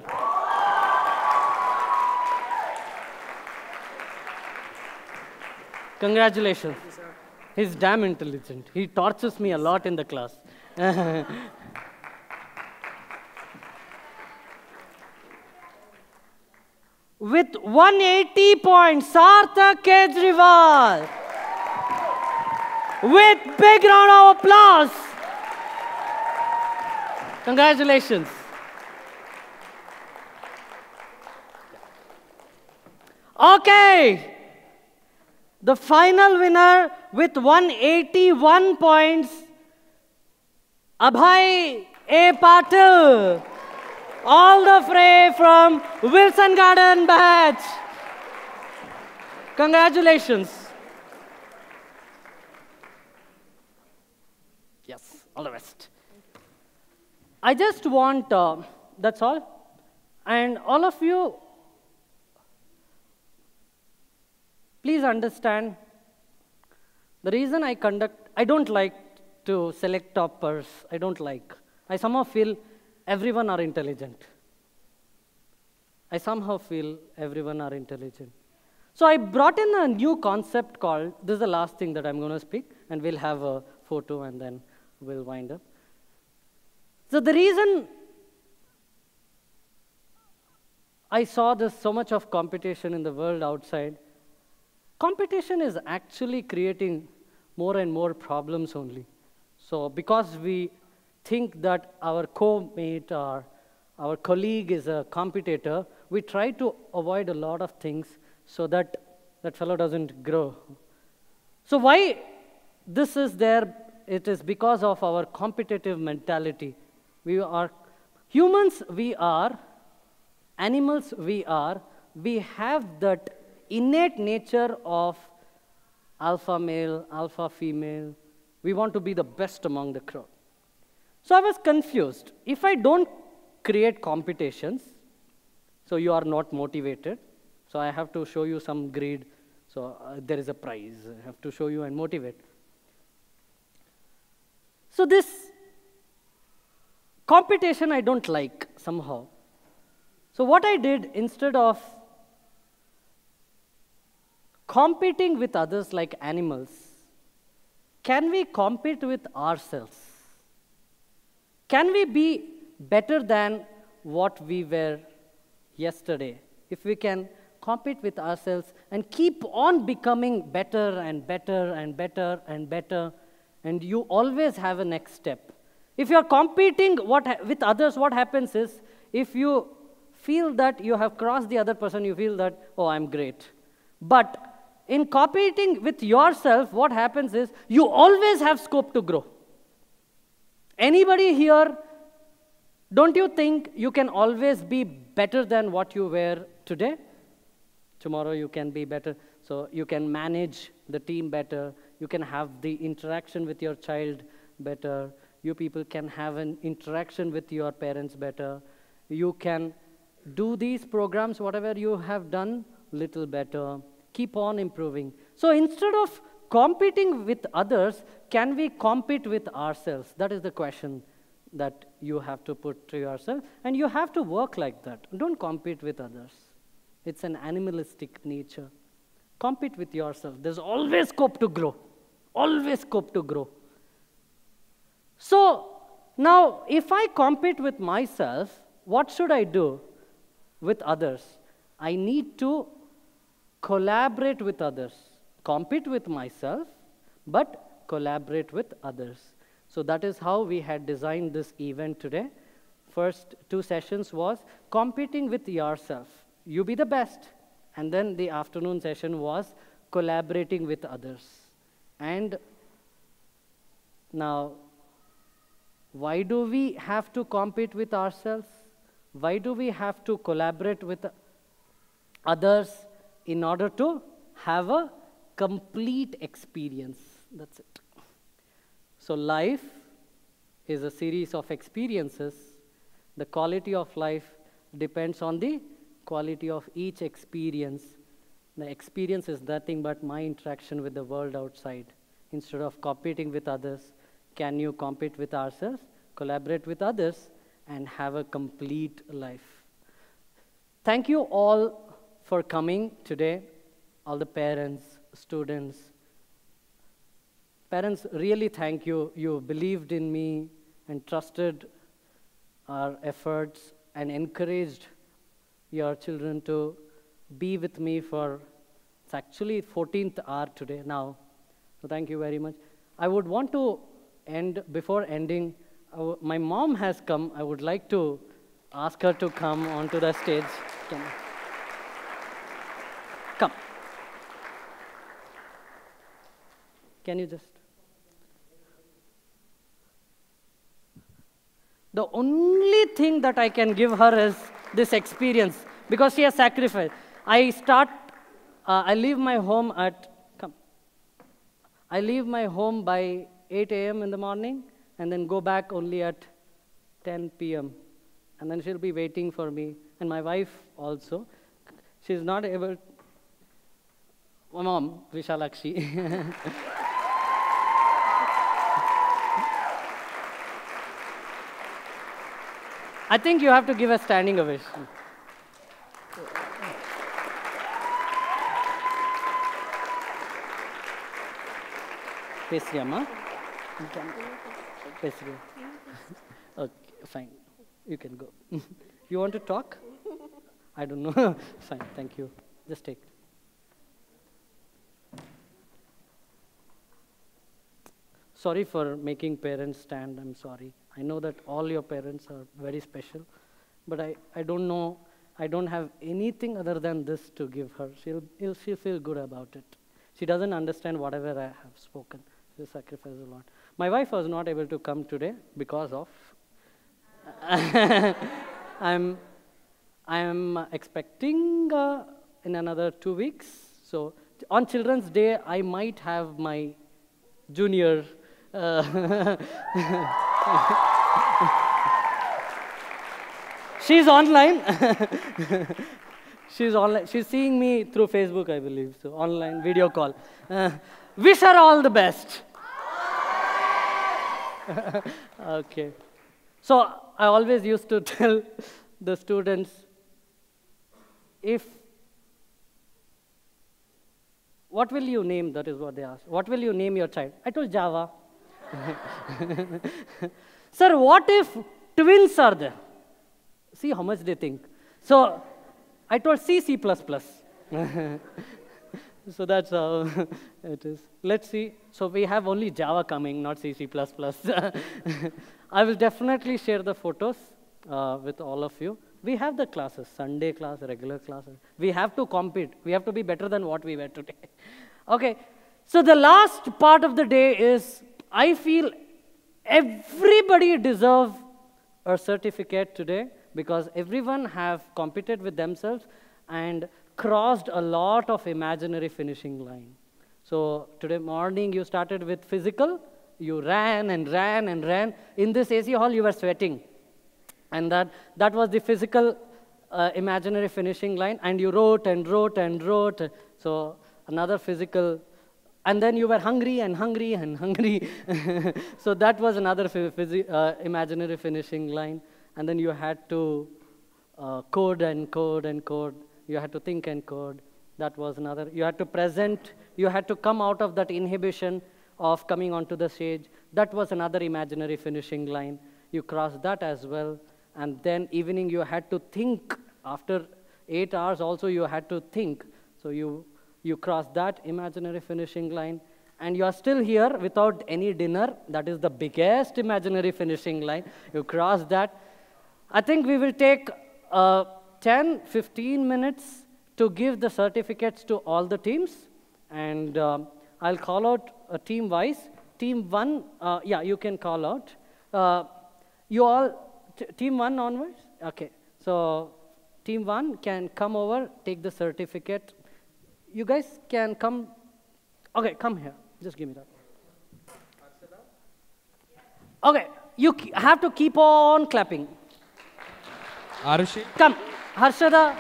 Congratulations. He's damn intelligent. He tortures me a lot in the class. With one hundred eighty points, Sarthak Kejriwal. With big round of applause. Congratulations. Okay. The final winner with one hundred eighty-one points, Abhay A. Patil. All the way from Wilson Garden batch. Congratulations. Yes, all the best. I just want, uh, that's all. And all of you, please understand, the reason I conduct, I don't like to select toppers. I don't like. I somehow feel everyone are intelligent. I somehow feel everyone are intelligent. So I brought in a new concept called, this is the last thing that I'm going to speak, and we'll have a photo and then we'll wind up. So the reason I saw this so much of competition in the world outside, competition is actually creating more and more problems only. So because we think that our co-mate or our colleague is a competitor, we try to avoid a lot of things so that that fellow doesn't grow. So why this is there? It is because of our competitive mentality. We are humans, we are, animals, we are, we have that innate nature of alpha male, alpha female. We want to be the best among the crowd. So I was confused. If I don't create competitions, so you are not motivated, so I have to show you some greed, so uh, there is a prize. I have to show you and motivate. So this competition I don't like somehow. So what I did, instead of competing with others like animals, can we compete with ourselves? Can we be better than what we were yesterday? If we can compete with ourselves and keep on becoming better and better and better and better, and you always have a next step. If you're competing what with others, what happens is, if you feel that you have crossed the other person, you feel that, oh, I'm great. But in competing with yourself, what happens is, you always have scope to grow. Anybody here, don't you think you can always be better than what you were today? Tomorrow you can be better. So you can manage the team better. You can have the interaction with your child better. You people can have an interaction with your parents better. You can do these programs, whatever you have done, little better. Keep on improving. So instead of competing with others, can we compete with ourselves? That is the question that you have to put to yourself. And you have to work like that. Don't compete with others. It's an animalistic nature. Compete with yourself. There's always scope to grow. Always scope to grow. So now, if I compete with myself, what should I do with others? I need to collaborate with others. Compete with myself, but collaborate with others. So that is how we had designed this event today. First two sessions was competing with yourself. You be the best. And then the afternoon session was collaborating with others. And now, why do we have to compete with ourselves? Why do we have to collaborate with others in order to have a complete experience? That's it. So life is a series of experiences. The quality of life depends on the quality of each experience. The experience is nothing but my interaction with the world outside. Instead of competing with others, can you compete with ourselves, collaborate with others, and have a complete life? Thank you all for coming today, all the parents, students. Parents, really thank you. You believed in me and trusted our efforts and encouraged your children to be with me for, it's actually fourteenth hour today now. So thank you very much. I would want to end, before ending, uh, my mom has come. I would like to ask her to come onto the stage. Can Come. Can you just? The only thing that I can give her is this experience, because she has sacrificed. I start, uh, I leave my home at, come. I leave my home by eight A M in the morning, and then go back only at ten P M And then she'll be waiting for me, and my wife also. She's not able, my mom, Vishalakshi. I think you have to give a standing ovation. Pesriyamma? Pesriya. Okay, fine. You can go. You want to talk? I don't know. Fine, thank you. Just take it. Sorry for making parents stand. I'm sorry. I know that all your parents are very special, but I, I don't know, I don't have anything other than this to give her. She'll, she'll feel good about it. She doesn't understand whatever I have spoken. She'll sacrifice a lot. My wife was not able to come today because of, I'm, I'm expecting uh, in another two weeks. So on Children's Day, I might have my junior uh, she's online. She's online. She's seeing me through Facebook, I believe. So online video call. Uh, wish her all the best. Okay. So I always used to tell the students, if what will you name? That is what they asked. What will you name your child? I told Java. Sir, what if twins are there? See how much they think. So I told C, C plus plus. So that's how it is. Let's see. So we have only Java coming, not C, C plus plus. I will definitely share the photos uh, with all of you. We have the classes, Sunday class, regular classes. We have to compete. We have to be better than what we were today. Okay. So the last part of the day is, I feel everybody deserves a certificate today, because everyone have competed with themselves and crossed a lot of imaginary finishing line. So today morning you started with physical, you ran and ran and ran. In this A C hall you were sweating. And that, that was the physical uh, imaginary finishing line, and you wrote and wrote and wrote. So another physical and then you were hungry and hungry and hungry. So that was another uh, imaginary finishing line. And then you had to uh, code and code and code. You had to think and code. That was another. You had to present. You had to come out of that inhibition of coming onto the stage. That was another imaginary finishing line. You crossed that as well. And then evening you had to think. After eight hours also you had to think. So you, you crossed that imaginary finishing line. And you are still here without any dinner. That is the biggest imaginary finishing line. You crossed that. I think we will take uh, ten, fifteen minutes to give the certificates to all the teams. And um, I'll call out uh, team-wise. Team one, uh, yeah, you can call out. Uh, you all, t team one onwards? Okay, so team one can come over, take the certificate. You guys can come, okay, come here. Just give me that. Okay, you have to keep on clapping. Arushi? Come, Harshada.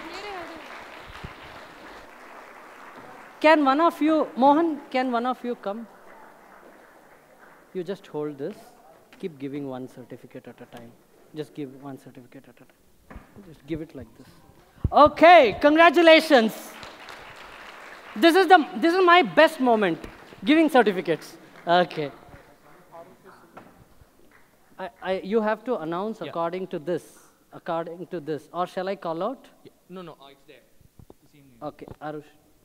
Can one of you, Mohan, can one of you come? You just hold this. Keep giving one certificate at a time. Just give one certificate at a time. Just give it like this. Okay, congratulations. This is, the, this is my best moment, giving certificates. Okay. I, I, you have to announce yeah. according to this. According to this. Or shall I call out? Yeah. No, no, oh, it's there. Okay, Arush.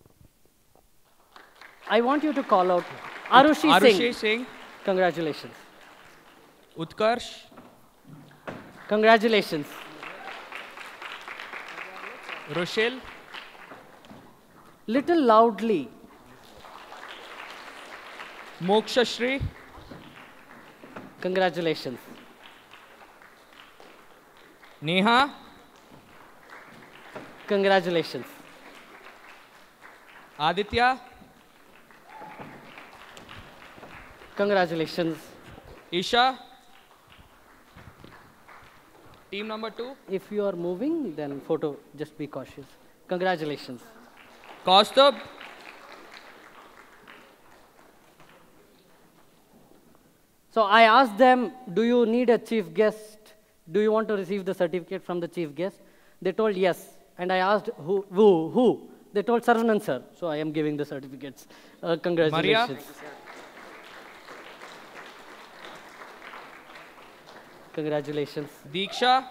I want you to call out Arushi, Arushi Singh. Singh. Congratulations. Utkarsh. Congratulations. Rochelle. Little loudly. Moksha Shri. Congratulations. Neha. Congratulations. Aditya. Congratulations. Isha. Team number two. If you are moving, then photo, just be cautious. Congratulations. Kaustubh. So I asked them, do you need a chief guest? Do you want to receive the certificate from the chief guest? They told yes. And I asked who, who, who? They told Saravanan sir. So I am giving the certificates. Uh, congratulations. Maria. Congratulations. Deeksha.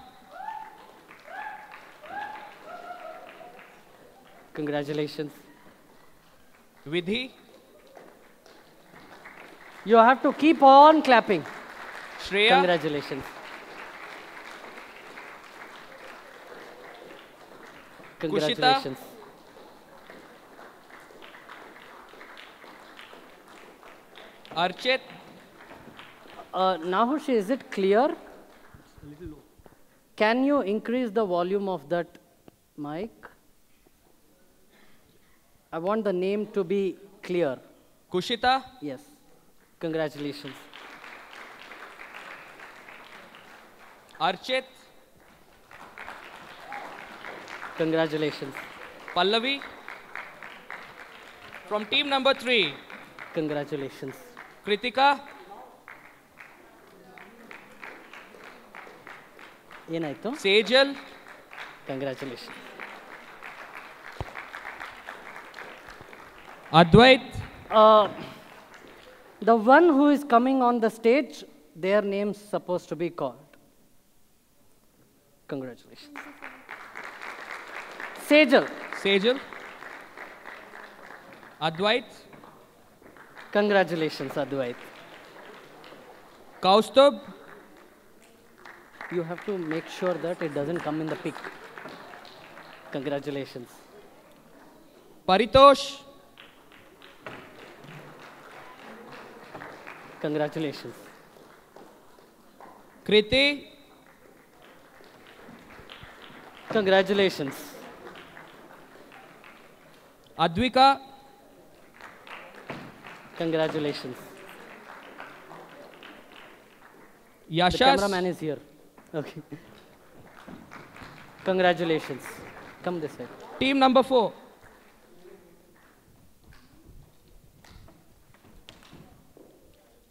Congratulations. Vidhi. You have to keep on clapping. Shreya. Congratulations. Congratulations. Kushita. Archit. Uh, Nahush, is it clear? A little low. Can you increase the volume of that mic? I want the name to be clear. Kushita. Yes. Congratulations. Archit. Congratulations. Pallavi. From team number three. Congratulations. Kritika. Enaito? Sejal. Congratulations. Advait. Uh, the one who is coming on the stage, their name's supposed to be called. Congratulations. Sejal. Sejal. Advait. Congratulations, Advait. Kaustubh. You have to make sure that it doesn't come in the pic. Congratulations. Paritosh. Congratulations. Kriti. Congratulations. Advika. Congratulations. Yashas. The cameraman is here. Okay. Congratulations. Come this way. Team number four.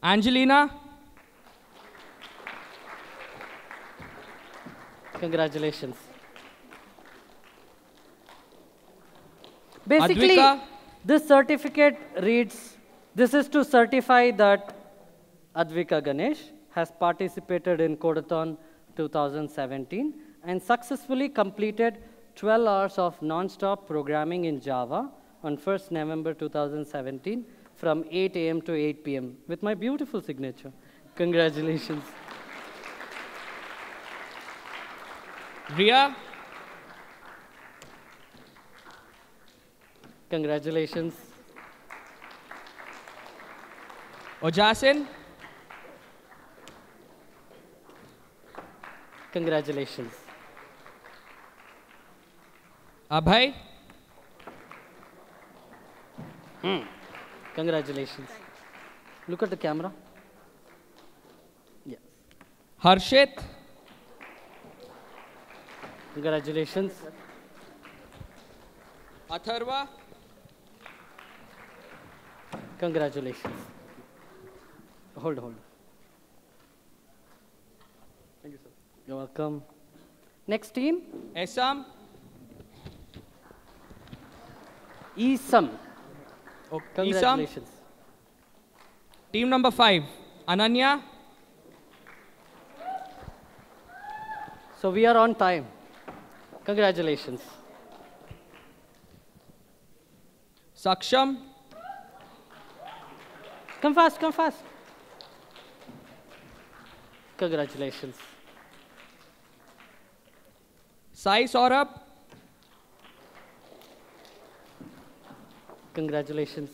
Angelina. Congratulations. Basically, Advika. this certificate reads, this is to certify that Advika Ganesh has participated in Codathon two thousand seventeen and successfully completed twelve hours of non-stop programming in Java on first November two thousand seventeen from eight A M to eight P M with my beautiful signature. Congratulations. Ria. Congratulations. Ojasin. Congratulations. Abhay. Hmm. Congratulations. Look at the camera. Yes. Harshit. Congratulations. Atharva. Congratulations. Hold, hold. Thank you, sir. You're welcome. Next team. Esam. Isam. Okay. Congratulations. Isam. Team number five. Ananya. So we are on time. Congratulations. Saksham. Come fast, come fast. Congratulations. Sai Saurabh. Congratulations.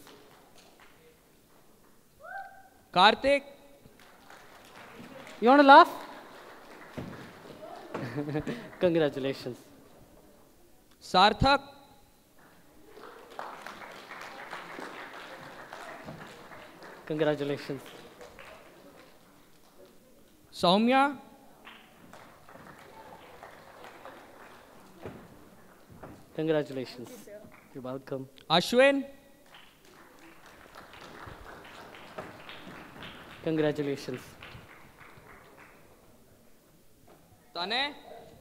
Karthik. You want to laugh? Congratulations. Sarthak. Congratulations. Soumya. Congratulations. You're welcome. Ashwin. Congratulations. Tane.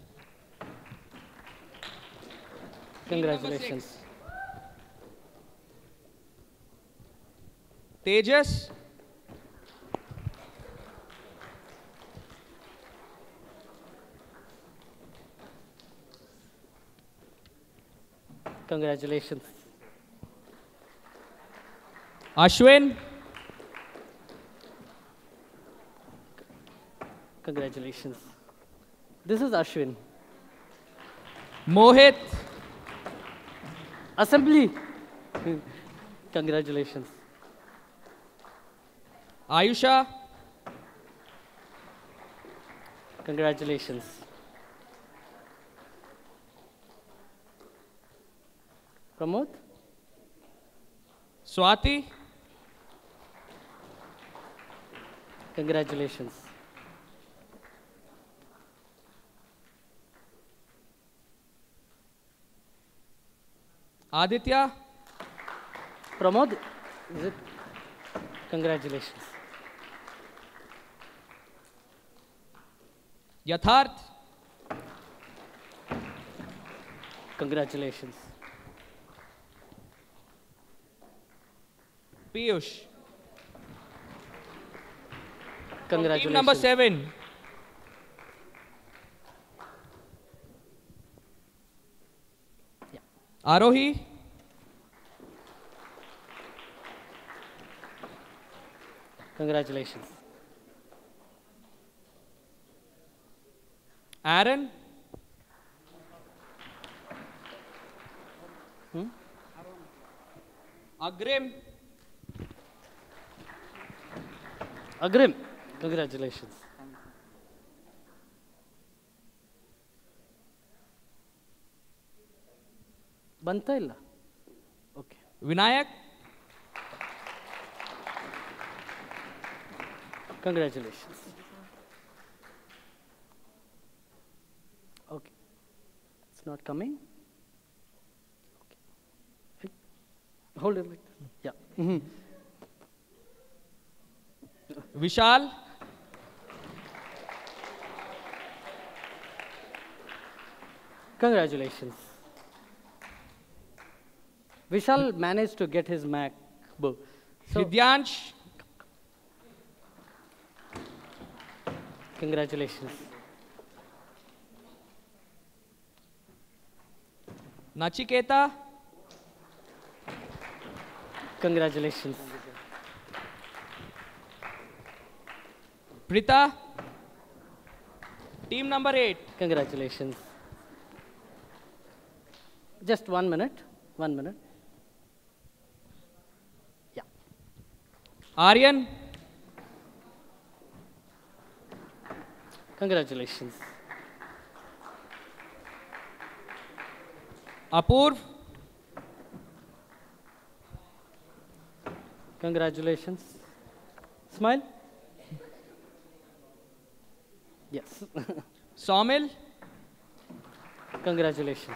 Congratulations. Tejas. Congratulations. Ashwin. Congratulations. This is Ashwin. Mohit. Assembly. Congratulations. Ayusha. Congratulations. Pramod. Swati. Congratulations. Aditya. Pramod, is it? Congratulations. Yatharth. Congratulations. Piyush. Congratulations. Team number seven. Yeah. Arohi. Congratulations. Aaron. Hmm? Agrim. Agrim. Congratulations. Banta illa? Okay. Vinayak. Congratulations. Okay. It's not coming. Okay. Hey, hold it like this. Yeah. Mhm. Vishal. Congratulations. Vishal managed to get his MacBook. So, Hridyansh. congratulations. Nachiketa. Congratulations. Prita. Team number eight. Congratulations. Just one minute. One minute. Yeah. Aryan. Congratulations. Apurv. Congratulations. Smile. Yes. Saumil. Congratulations.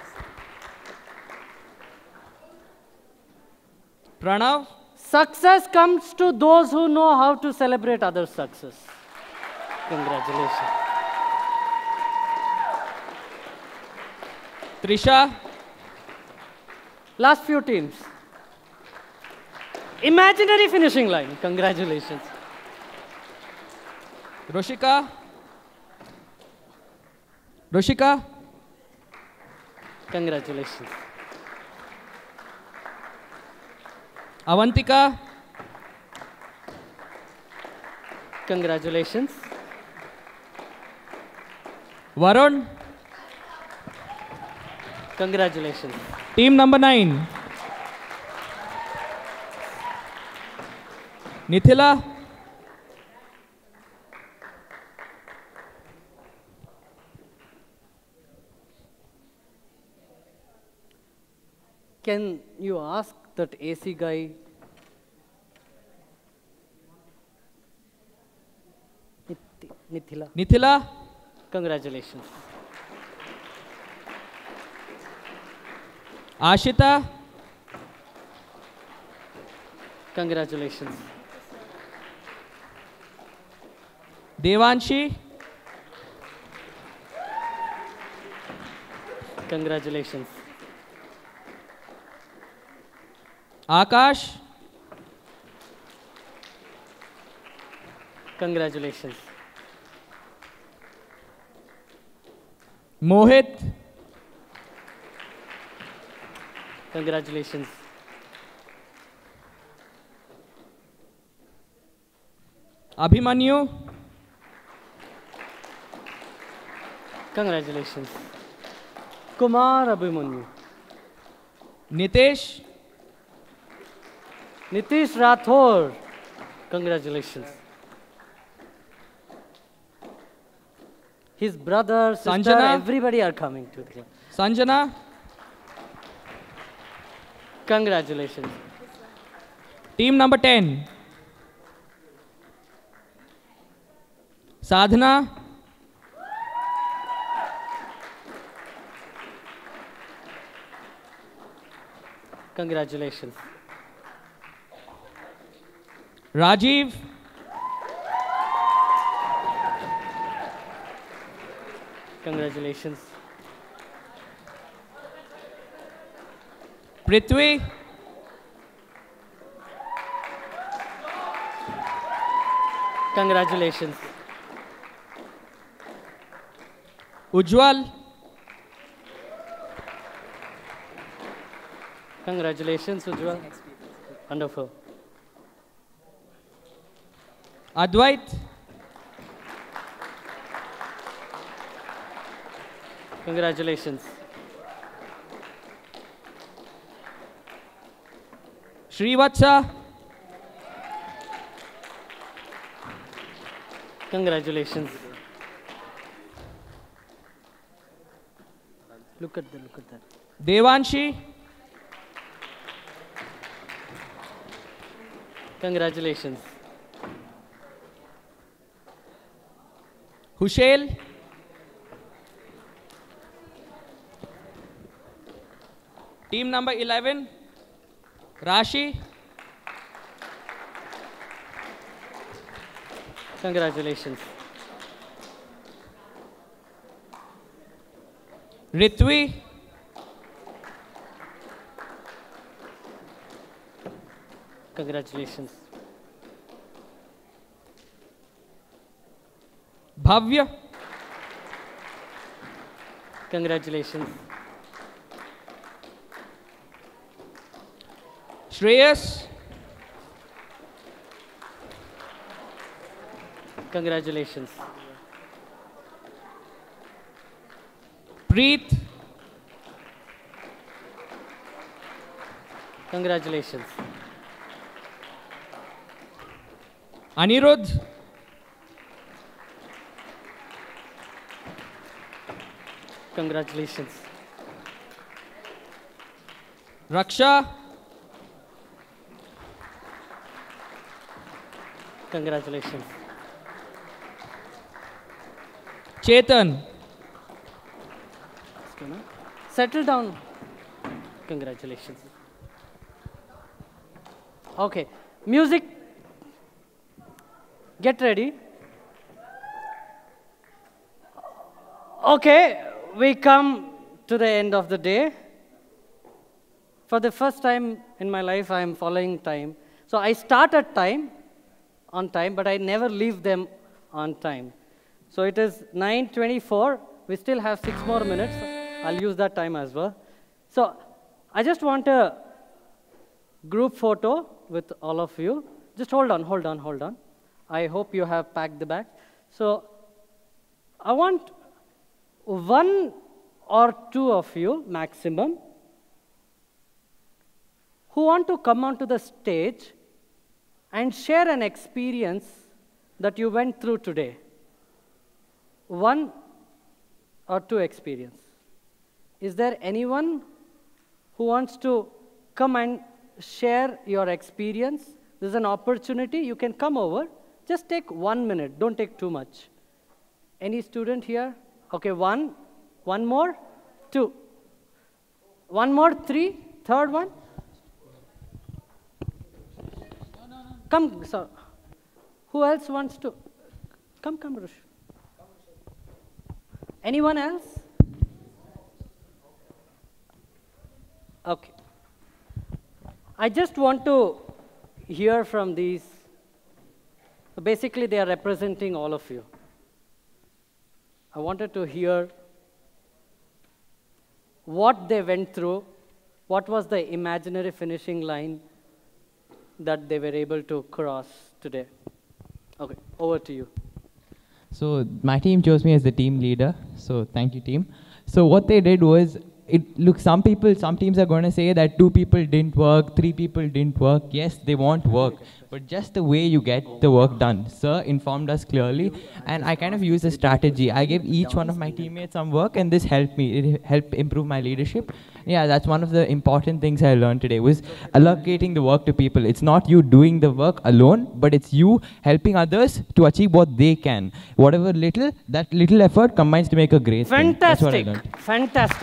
Pranav. Success comes to those who know how to celebrate other success. Congratulations. Trisha. Last few teams. Imaginary finishing line. Congratulations. Roshika. Roshika. Congratulations. Avantika. Congratulations. Varun. Congratulations. Team number nine. Nithila. Can you ask that A C guy? Nith- Nithila. Nithila. Congratulations. Ashita. Congratulations. Devanshi. Congratulations. Akash. Congratulations. Mohit. Congratulations. Abhimanyu. Congratulations. Kumar Abhimanyu. Nitesh. Nitish Rathore. Congratulations. His brother, sister, Sanjana. everybody are coming to the club. Sanjana. Congratulations. Team number ten. Sadhana. Congratulations. Rajiv. Congratulations. Prithvi. Congratulations. Ujjwal. Congratulations, Ujjwal. Wonderful. Advait. Congratulations. Srivatsa. Congratulations. Look at that, look at that. Devanshi. Congratulations. Hushail. Team number eleven. Rashi. Congratulations. Ritvi. Congratulations. Bhavya. Congratulations. Shreyas. Congratulations. Preet. Congratulations. Anirudh. Congratulations. Raksha. Congratulations. Chetan. Settle down. Congratulations. Okay. Music. Get ready. Okay. We come to the end of the day. For the first time in my life, I am following time. So I start at time, on time, but I never leave them on time. So it is nine twenty-four. We still have six more minutes. I'll use that time as well. So I just want a group photo with all of you. Just hold on, hold on, hold on. I hope you have packed the bag. So I want one or two of you maximum who want to come onto the stage and share an experience that you went through today. One or two experience. Is there anyone who wants to come and share your experience? There's an opportunity. You can come over. Just take one minute. Don't take too much. Any student here? Okay, one. One more. Two. One more. Three. Third one. Come, sir. Who else wants to? Come, come, Rush. Anyone else? Okay. I just want to hear from these. So basically, they are representing all of you. I wanted to hear what they went through, what was the imaginary finishing line that they were able to cross today. Okay, over to you. So my team chose me as the team leader. So thank you, team. So what they did was, it look, some people, some teams are going to say that two people didn't work, three people didn't work. Yes, they won't work, but just the way you get the work done. Sir informed us clearly, and I kind of used a strategy. I gave each one of my teammates some work, and this helped me. It helped improve my leadership. Yeah, that's one of the important things I learned today, was allocating the work to people. It's not you doing the work alone, but it's you helping others to achieve what they can. Whatever little, that little effort combines to make a great thing. That's what I learned. Fantastic.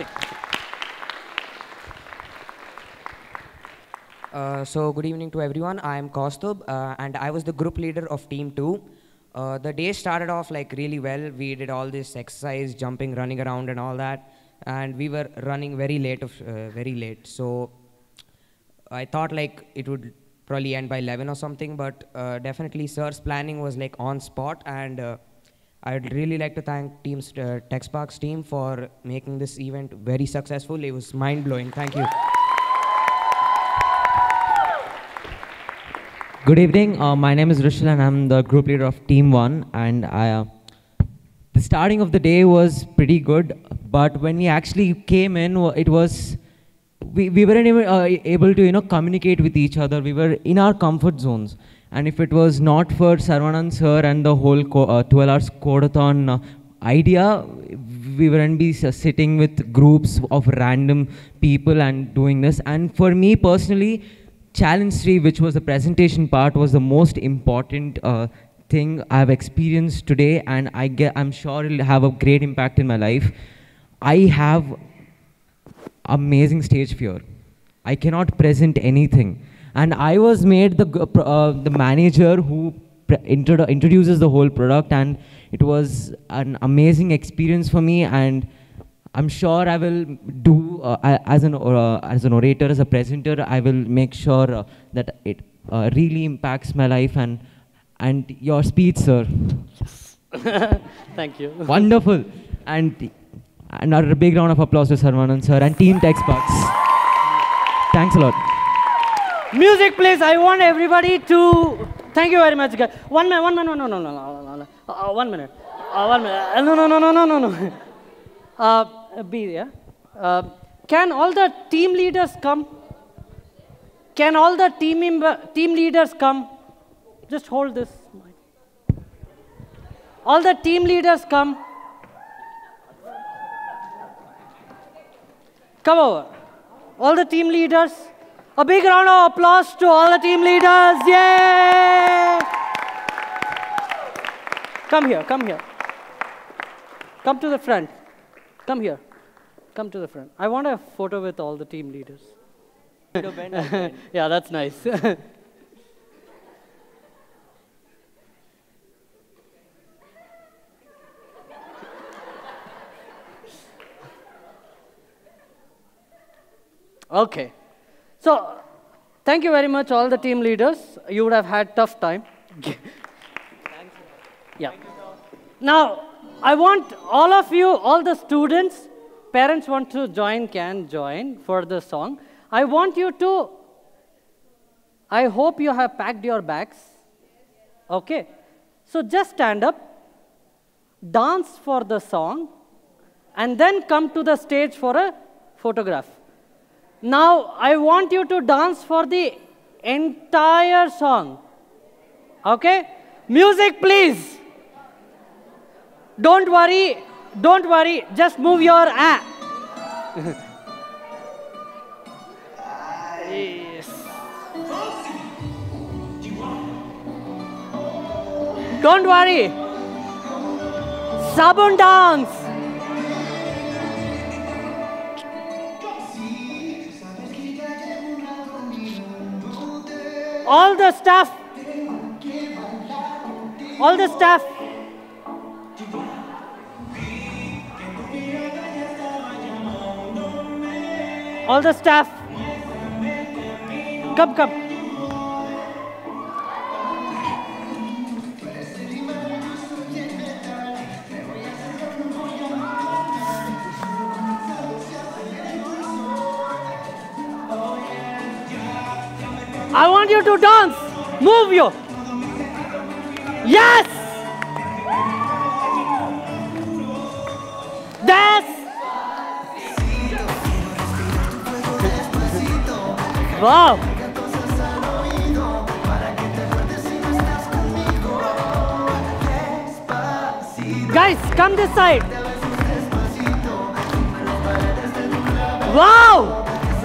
Uh, so good evening to everyone. I am Kaustubh, uh, and I was the group leader of Team two. Uh, the day started off like really well. We did all this exercise, jumping, running around and all that. And we were running very late, of, uh, very late. So I thought like it would probably end by eleven or something, but uh, definitely Sir's planning was like on spot. And uh, I'd really like to thank teams, uh, TechSparx team for making this event very successful. It was mind-blowing. Thank you. Good evening. Uh, my name is Rishal, and I'm the group leader of Team One. And I, uh, the starting of the day was pretty good, but when we actually came in, it was we we weren't even uh, able to you know communicate with each other. We were in our comfort zones, and if it was not for Sarvanand sir and the whole co uh, twelve hours codathon uh, idea, we wouldn't be uh, sitting with groups of random people and doing this. And for me personally, Challenge three, which was the presentation part, was the most important uh, thing I've experienced today, and I get, I'm sure it'll have a great impact in my life. I have amazing stage fear. I cannot present anything. And I was made the, uh, the manager who pre- intro- introduces the whole product, and it was an amazing experience for me, and I'm sure I will do, uh, a- as, an, uh, as an orator, as a presenter, I will make sure uh, that it uh, really impacts my life, and, and your speech, sir. Thank you. Wonderful. And another big round of applause to Sarvanan sir and Team TechSparx. Thanks a lot. Music, please. I want everybody to. Thank you very much, guys. One minute. One minute. No, no, no, no, no, no. Uh, one minute. Uh, one minute. Uh, no, no, no, no, no, no, no. Uh, B, yeah. Uh, can all the team leaders come? Can all the team member, team leaders come? Just hold this. All the team leaders come. Come over. All the team leaders. A big round of applause to all the team leaders. Yay! Come here, come here. Come to the front. Come here. Come to the front. I want a photo with all the team leaders. Yeah, that's nice. Okay. So, thank you very much, all the team leaders. You would have had tough time. Yeah. Now, I want all of you, all the students, parents want to join, can join for the song. I want you to, I hope you have packed your bags. Okay. So just stand up, dance for the song, and then come to the stage for a photograph. Now, I want you to dance for the entire song. Okay? Music, please. Don't worry, don't worry, just move your ah. Yes. Don't worry. Sabun dance. All the staff. All the staff. All the staff. Come, come. I want you to dance. Move you. Yes. That's. Wow. Guys, come this side. Wow.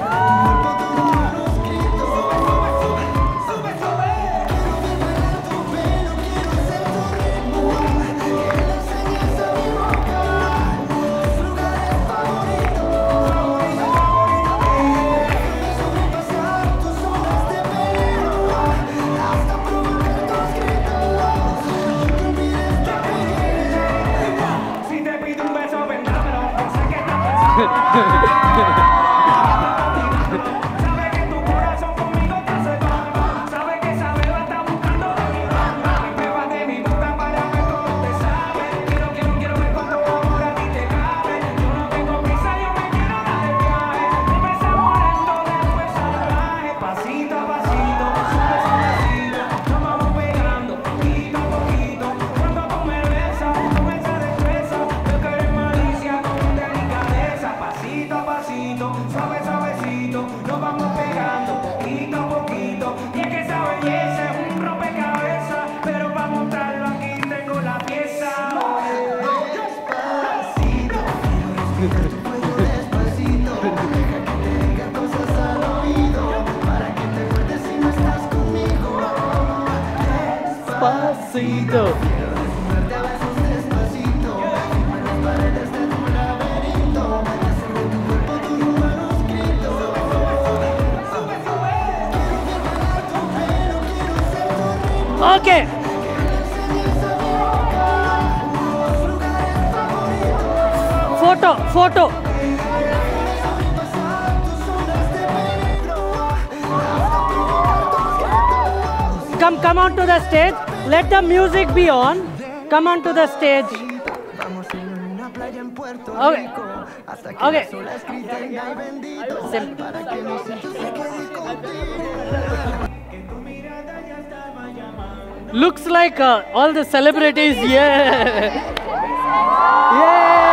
Despacito. Okay. Photo, photo. Come, come on to the stage. Let the music be on. Come on to the stage. Okay. Okay. Simple. Looks like uh, all the celebrities, yeah. Yeah.